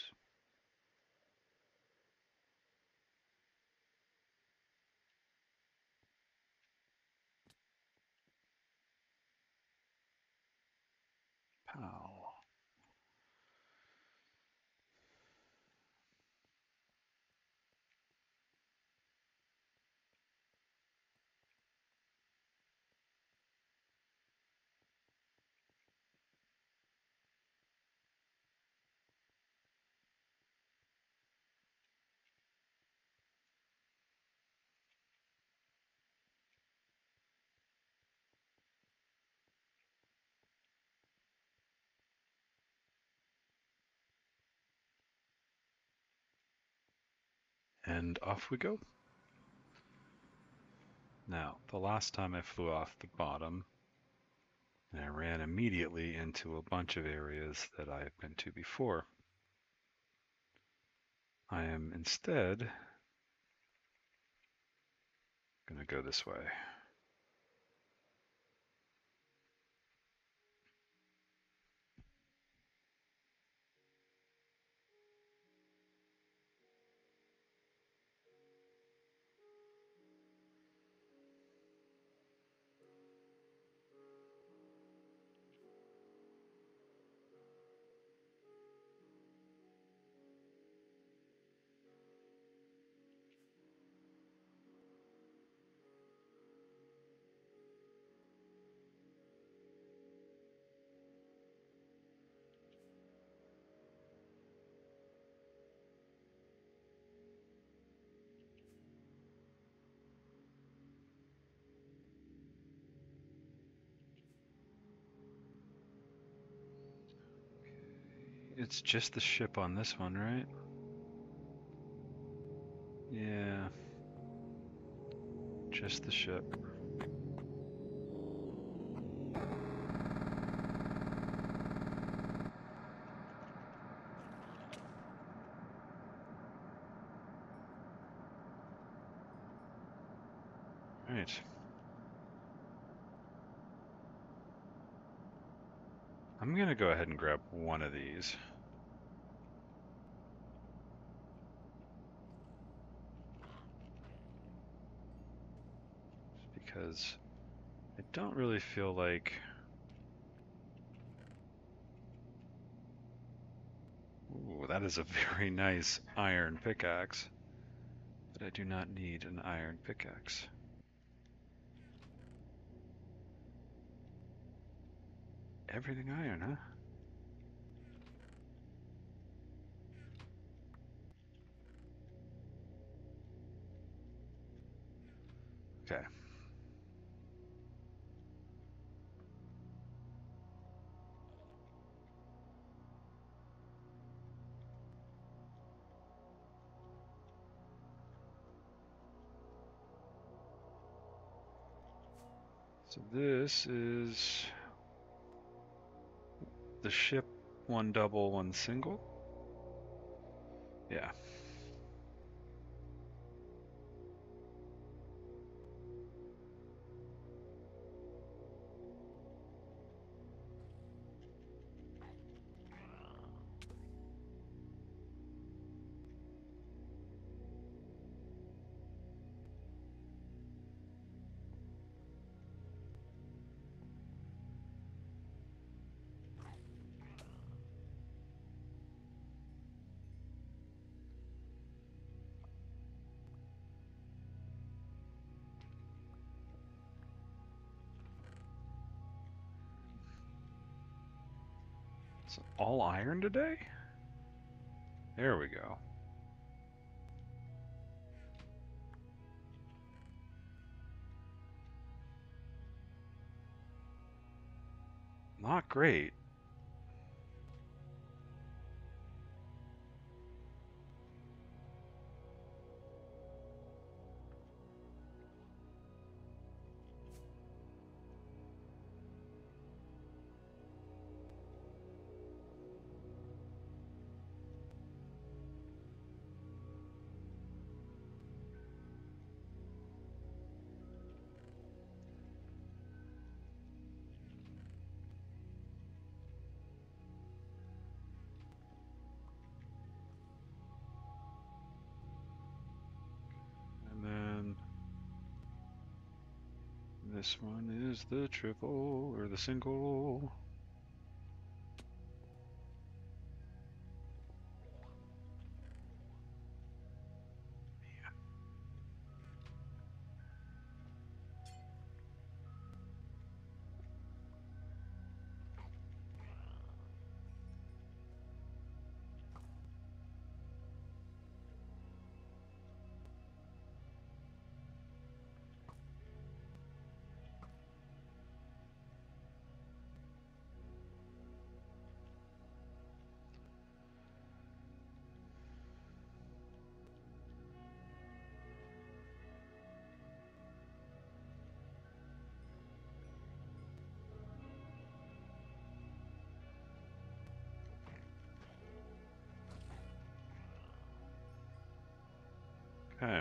Pow. And off we go. Now, the last time I flew off the bottom, and I ran immediately into a bunch of areas that I have been to before. I am instead going to go this way. It's just the ship on this one, right? Yeah. Just the ship. Right. I'm going to go ahead and grab one of these. Because I don't really feel like... Ooh, that is a very nice iron pickaxe. But I do not need an iron pickaxe. Everything iron, huh? Okay. So this is the ship, one double, one single. Yeah. It's all iron today? There we go. Not great. And then this one is the triple or the single. Okay.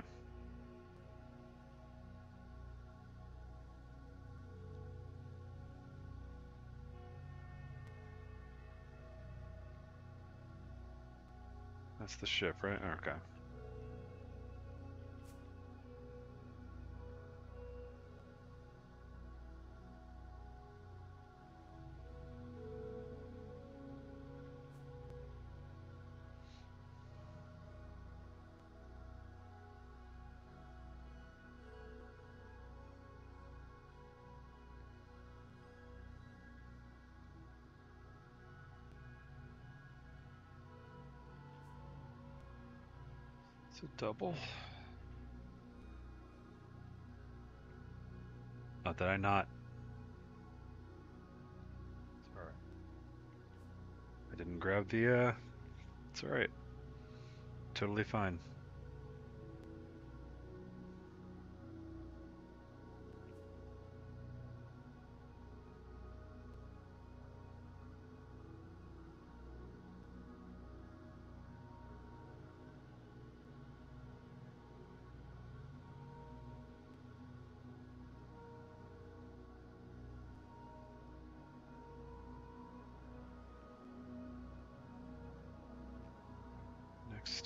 That's the ship, right? Okay. It's a double. Oh, did I not? It's alright. I didn't grab the, uh, it's alright. Totally fine. Next.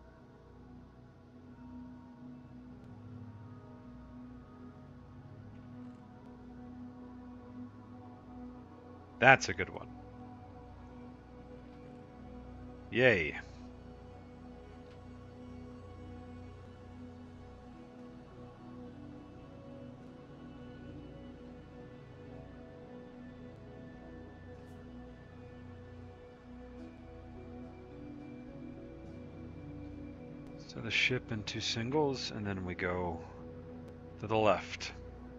That's a good one. Yay. So the ship and two singles, and then we go To the left.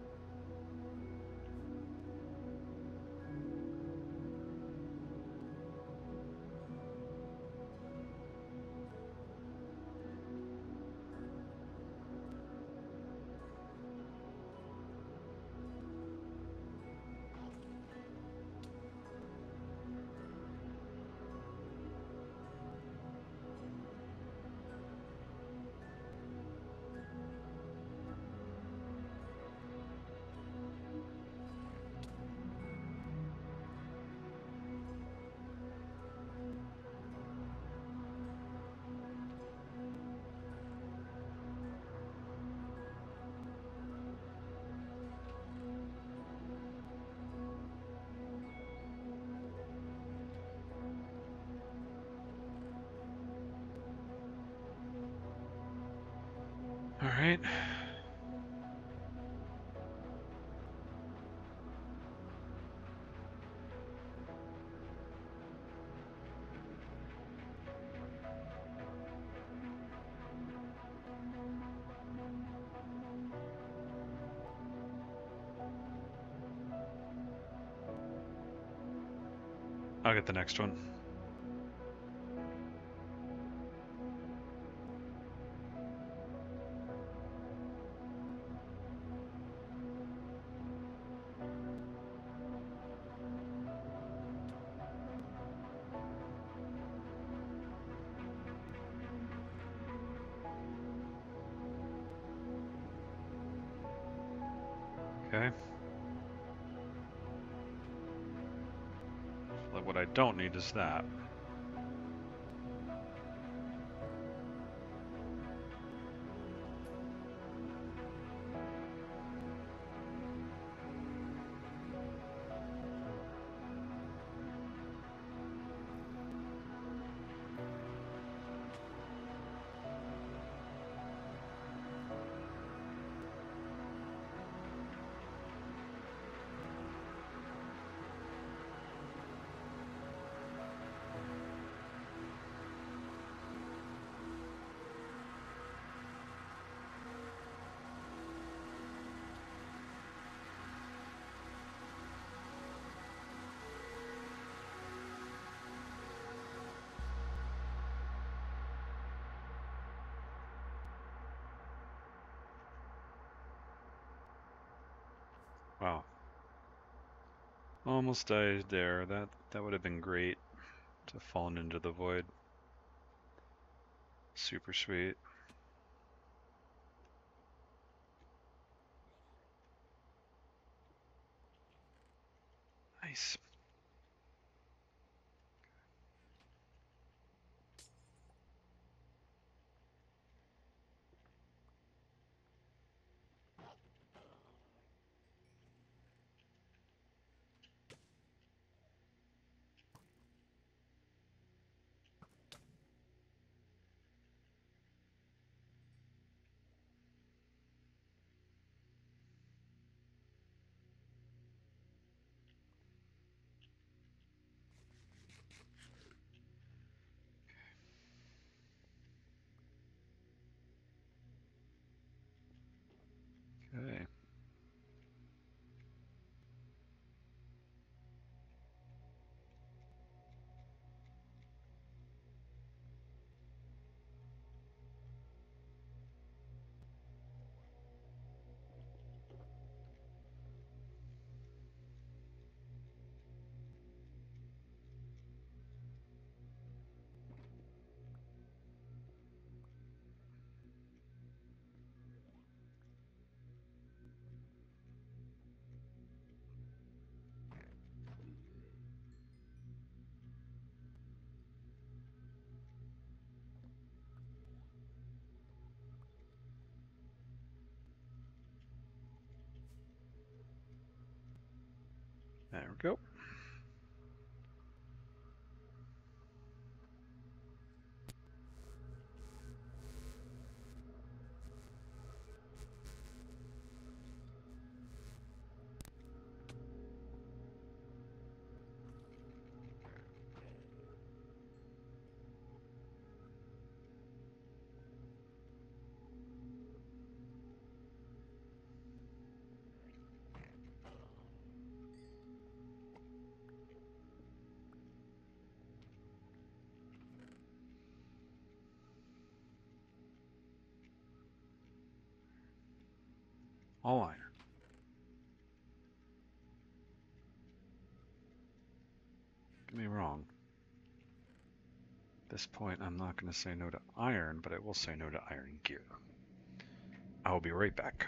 All right. I'll get the next one. Okay. But what I don't need is that. Wow. Almost died there. That that would have been great to have fallen into the void. Super sweet. Nice. Okay. There we go. All iron. Get me wrong. At this point, I'm not going to say no to iron, but I will say no to iron gear. I will be right back.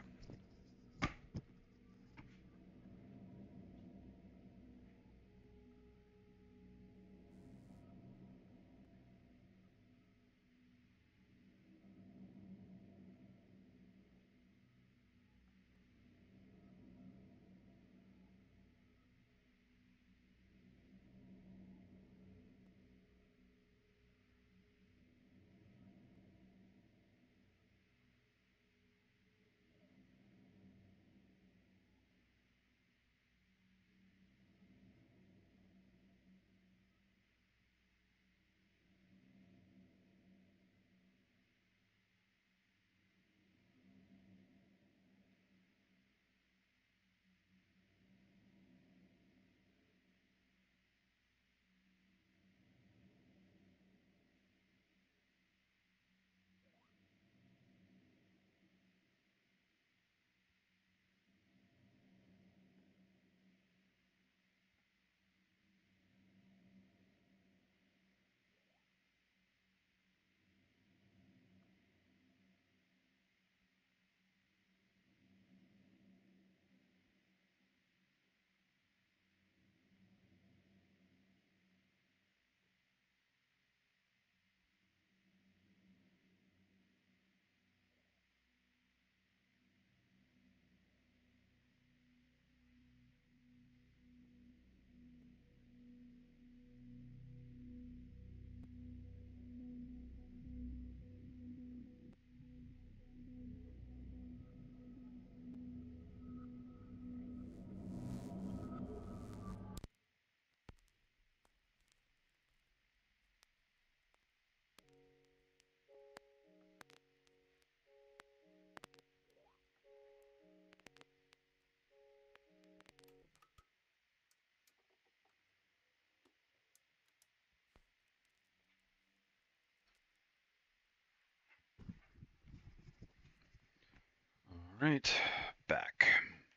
All right, back.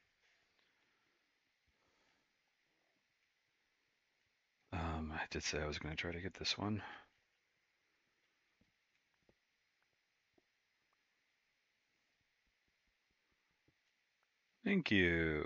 Um, I did say I was going to try to get this one. Thank you.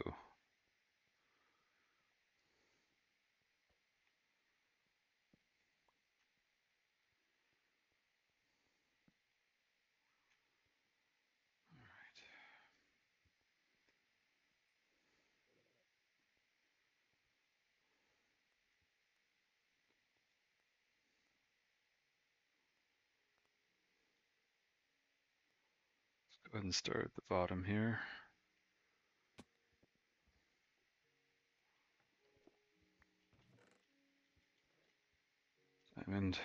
Go ahead and start at the bottom here. Diamond.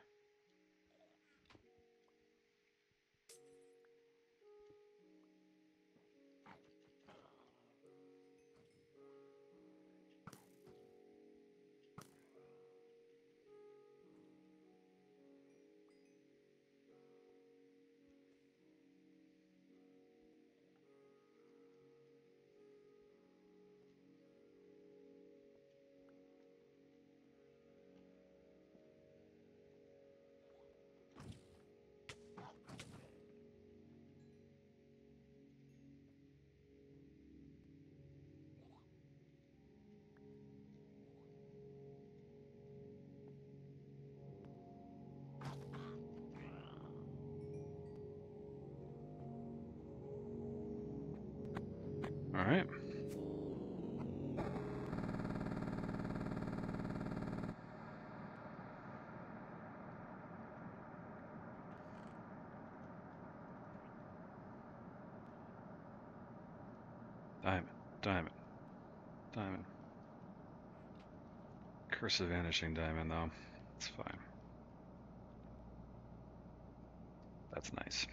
All right. Diamond, diamond, diamond. Curse of Vanishing Diamond, though. It's fine. That's nice.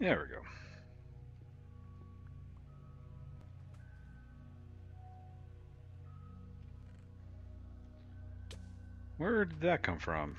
There we go. Where did that come from?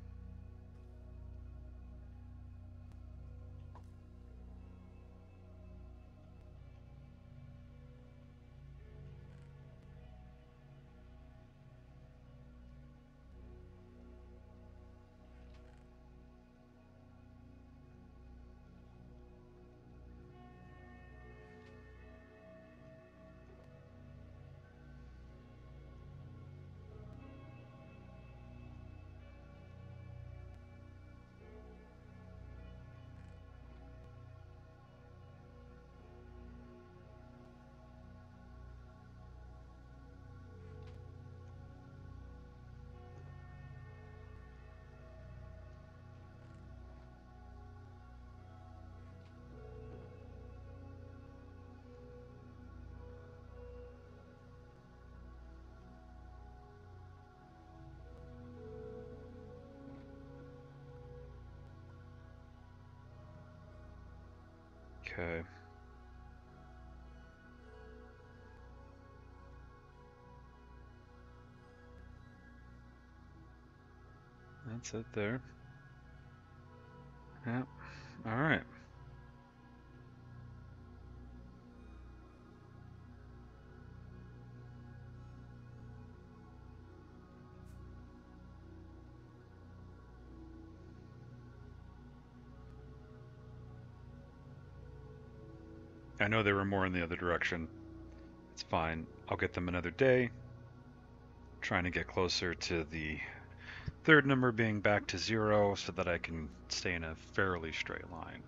Okay. That's it there. Yep. All right. I know there were more in the other direction. It's fine. I'll get them another day. Trying to get closer to the third number being back to zero so that I can stay in a fairly straight line.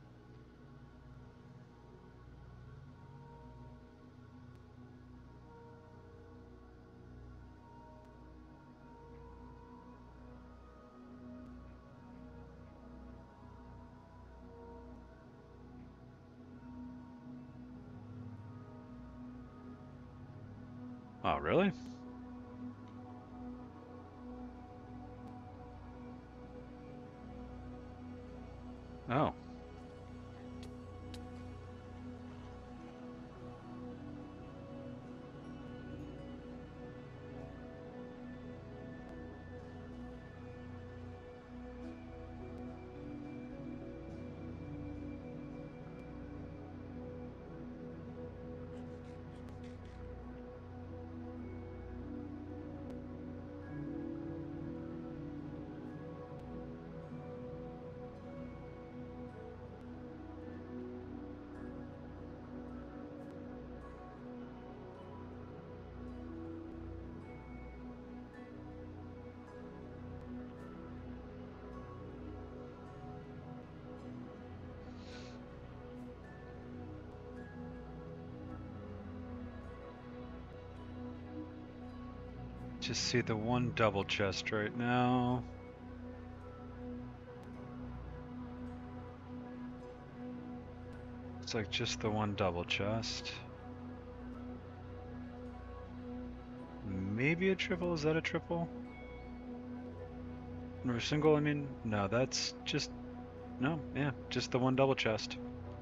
Oh, really? Oh. Just see the one double chest right now. It's like just the one double chest. Maybe a triple? Is that a triple? Or a single? I mean, no, that's just... No, yeah, just the one double chest.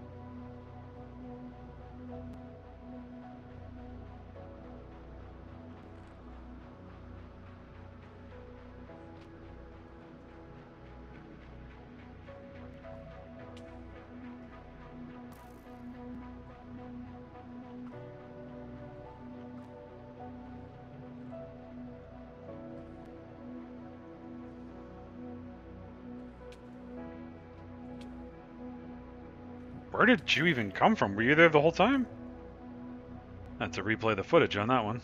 Where did you even come from? Were you there the whole time? I have to replay the footage on that one.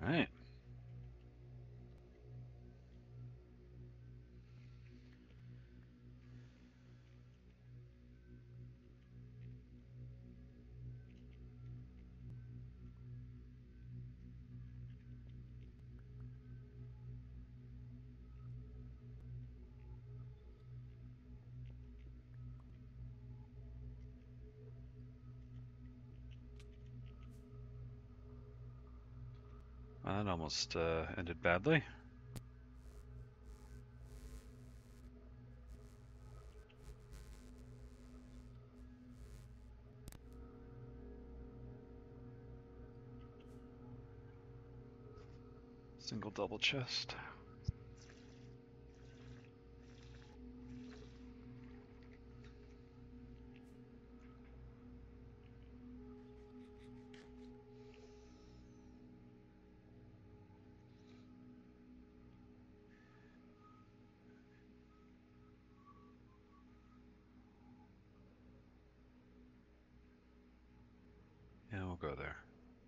right. Well, that almost uh, ended badly. Single double chest. Yeah, we'll go there.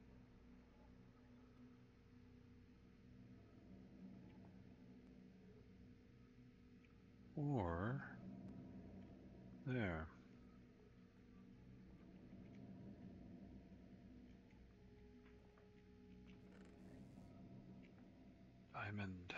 Or there. Diamond.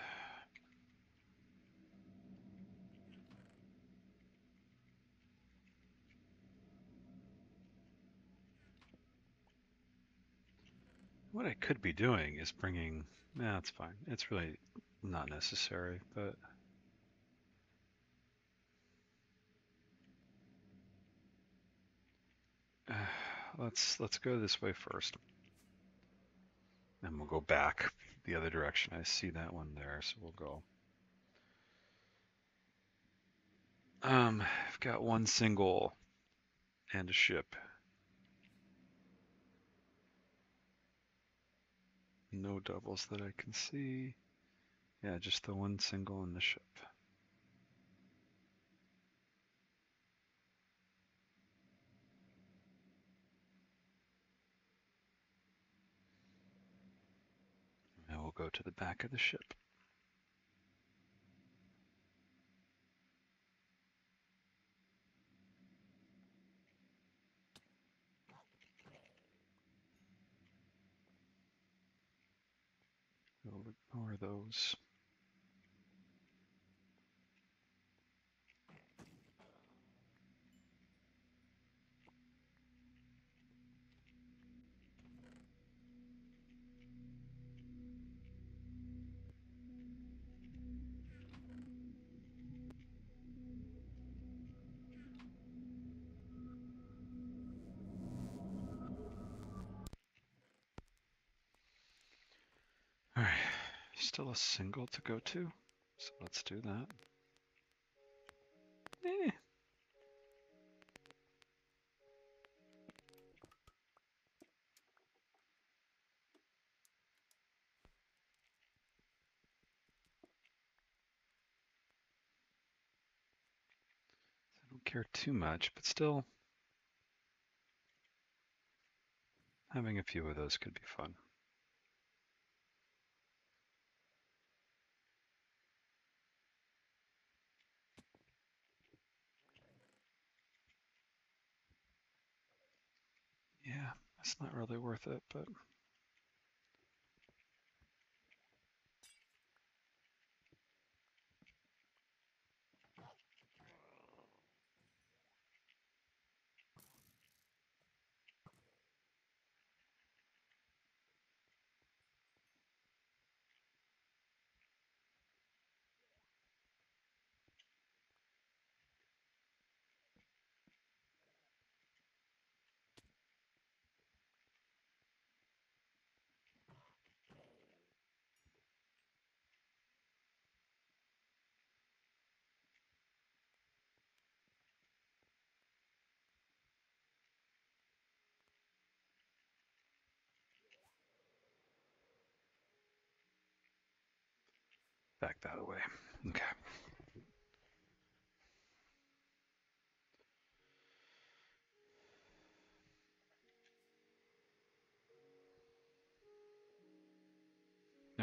What I could be doing is bringing... Nah, it's fine. It's really not necessary, but... Uh, let's let's go this way first. And we'll go back the other direction. I see that one there, so we'll go. Um, I've got one single and a ship. No doubles that I can see. Yeah, just the one single and the ship. And we'll go to the back of the ship. We'll ignore those. All right, still a single to go to, so let's do that. Eh. I don't care too much, but still, having a few of those could be fun. Yeah, it's not really worth it, but... Back that way. Okay.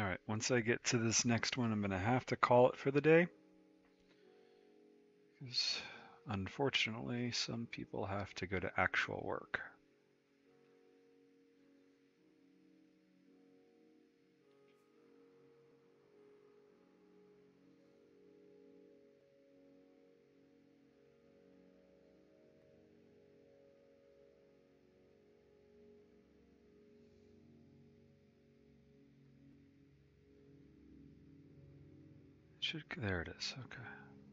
All right, once I get to this next one, I'm going to have to call it for the day. Because unfortunately, some people have to go to actual work. Should, there it is, okay.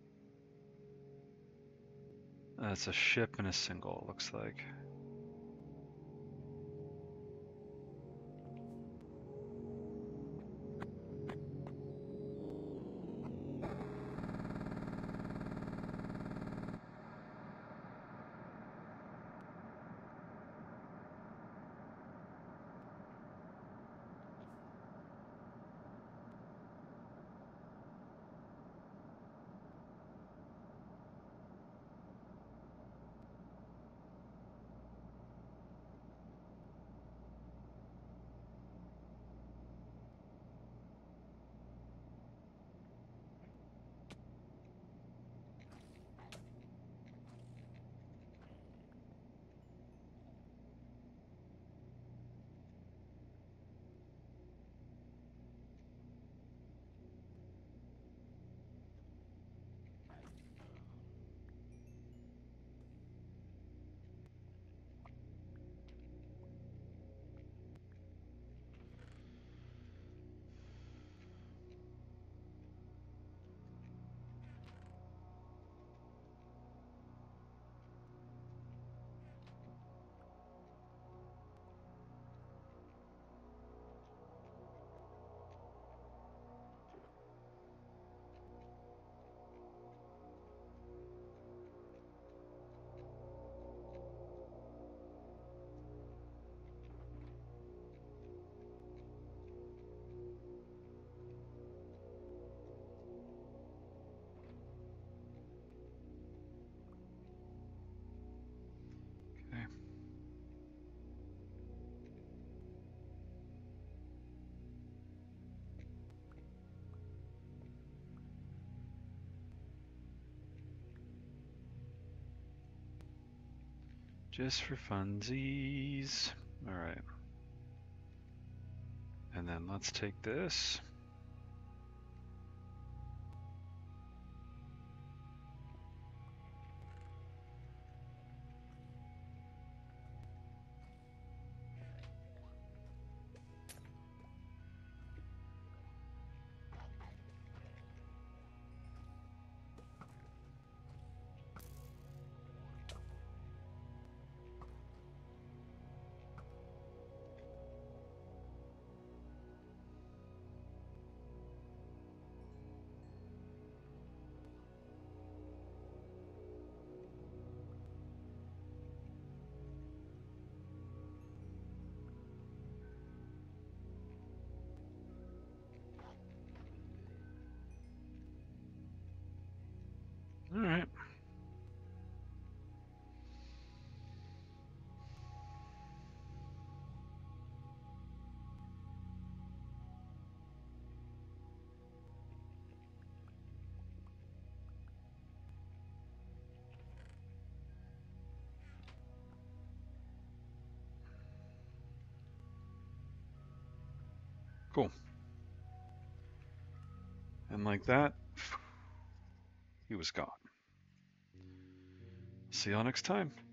That's a ship and a single, it looks like. Okay. Just for funsies. All right. And then let's take this. All right. Cool. And like that, he was gone. See y'all next time.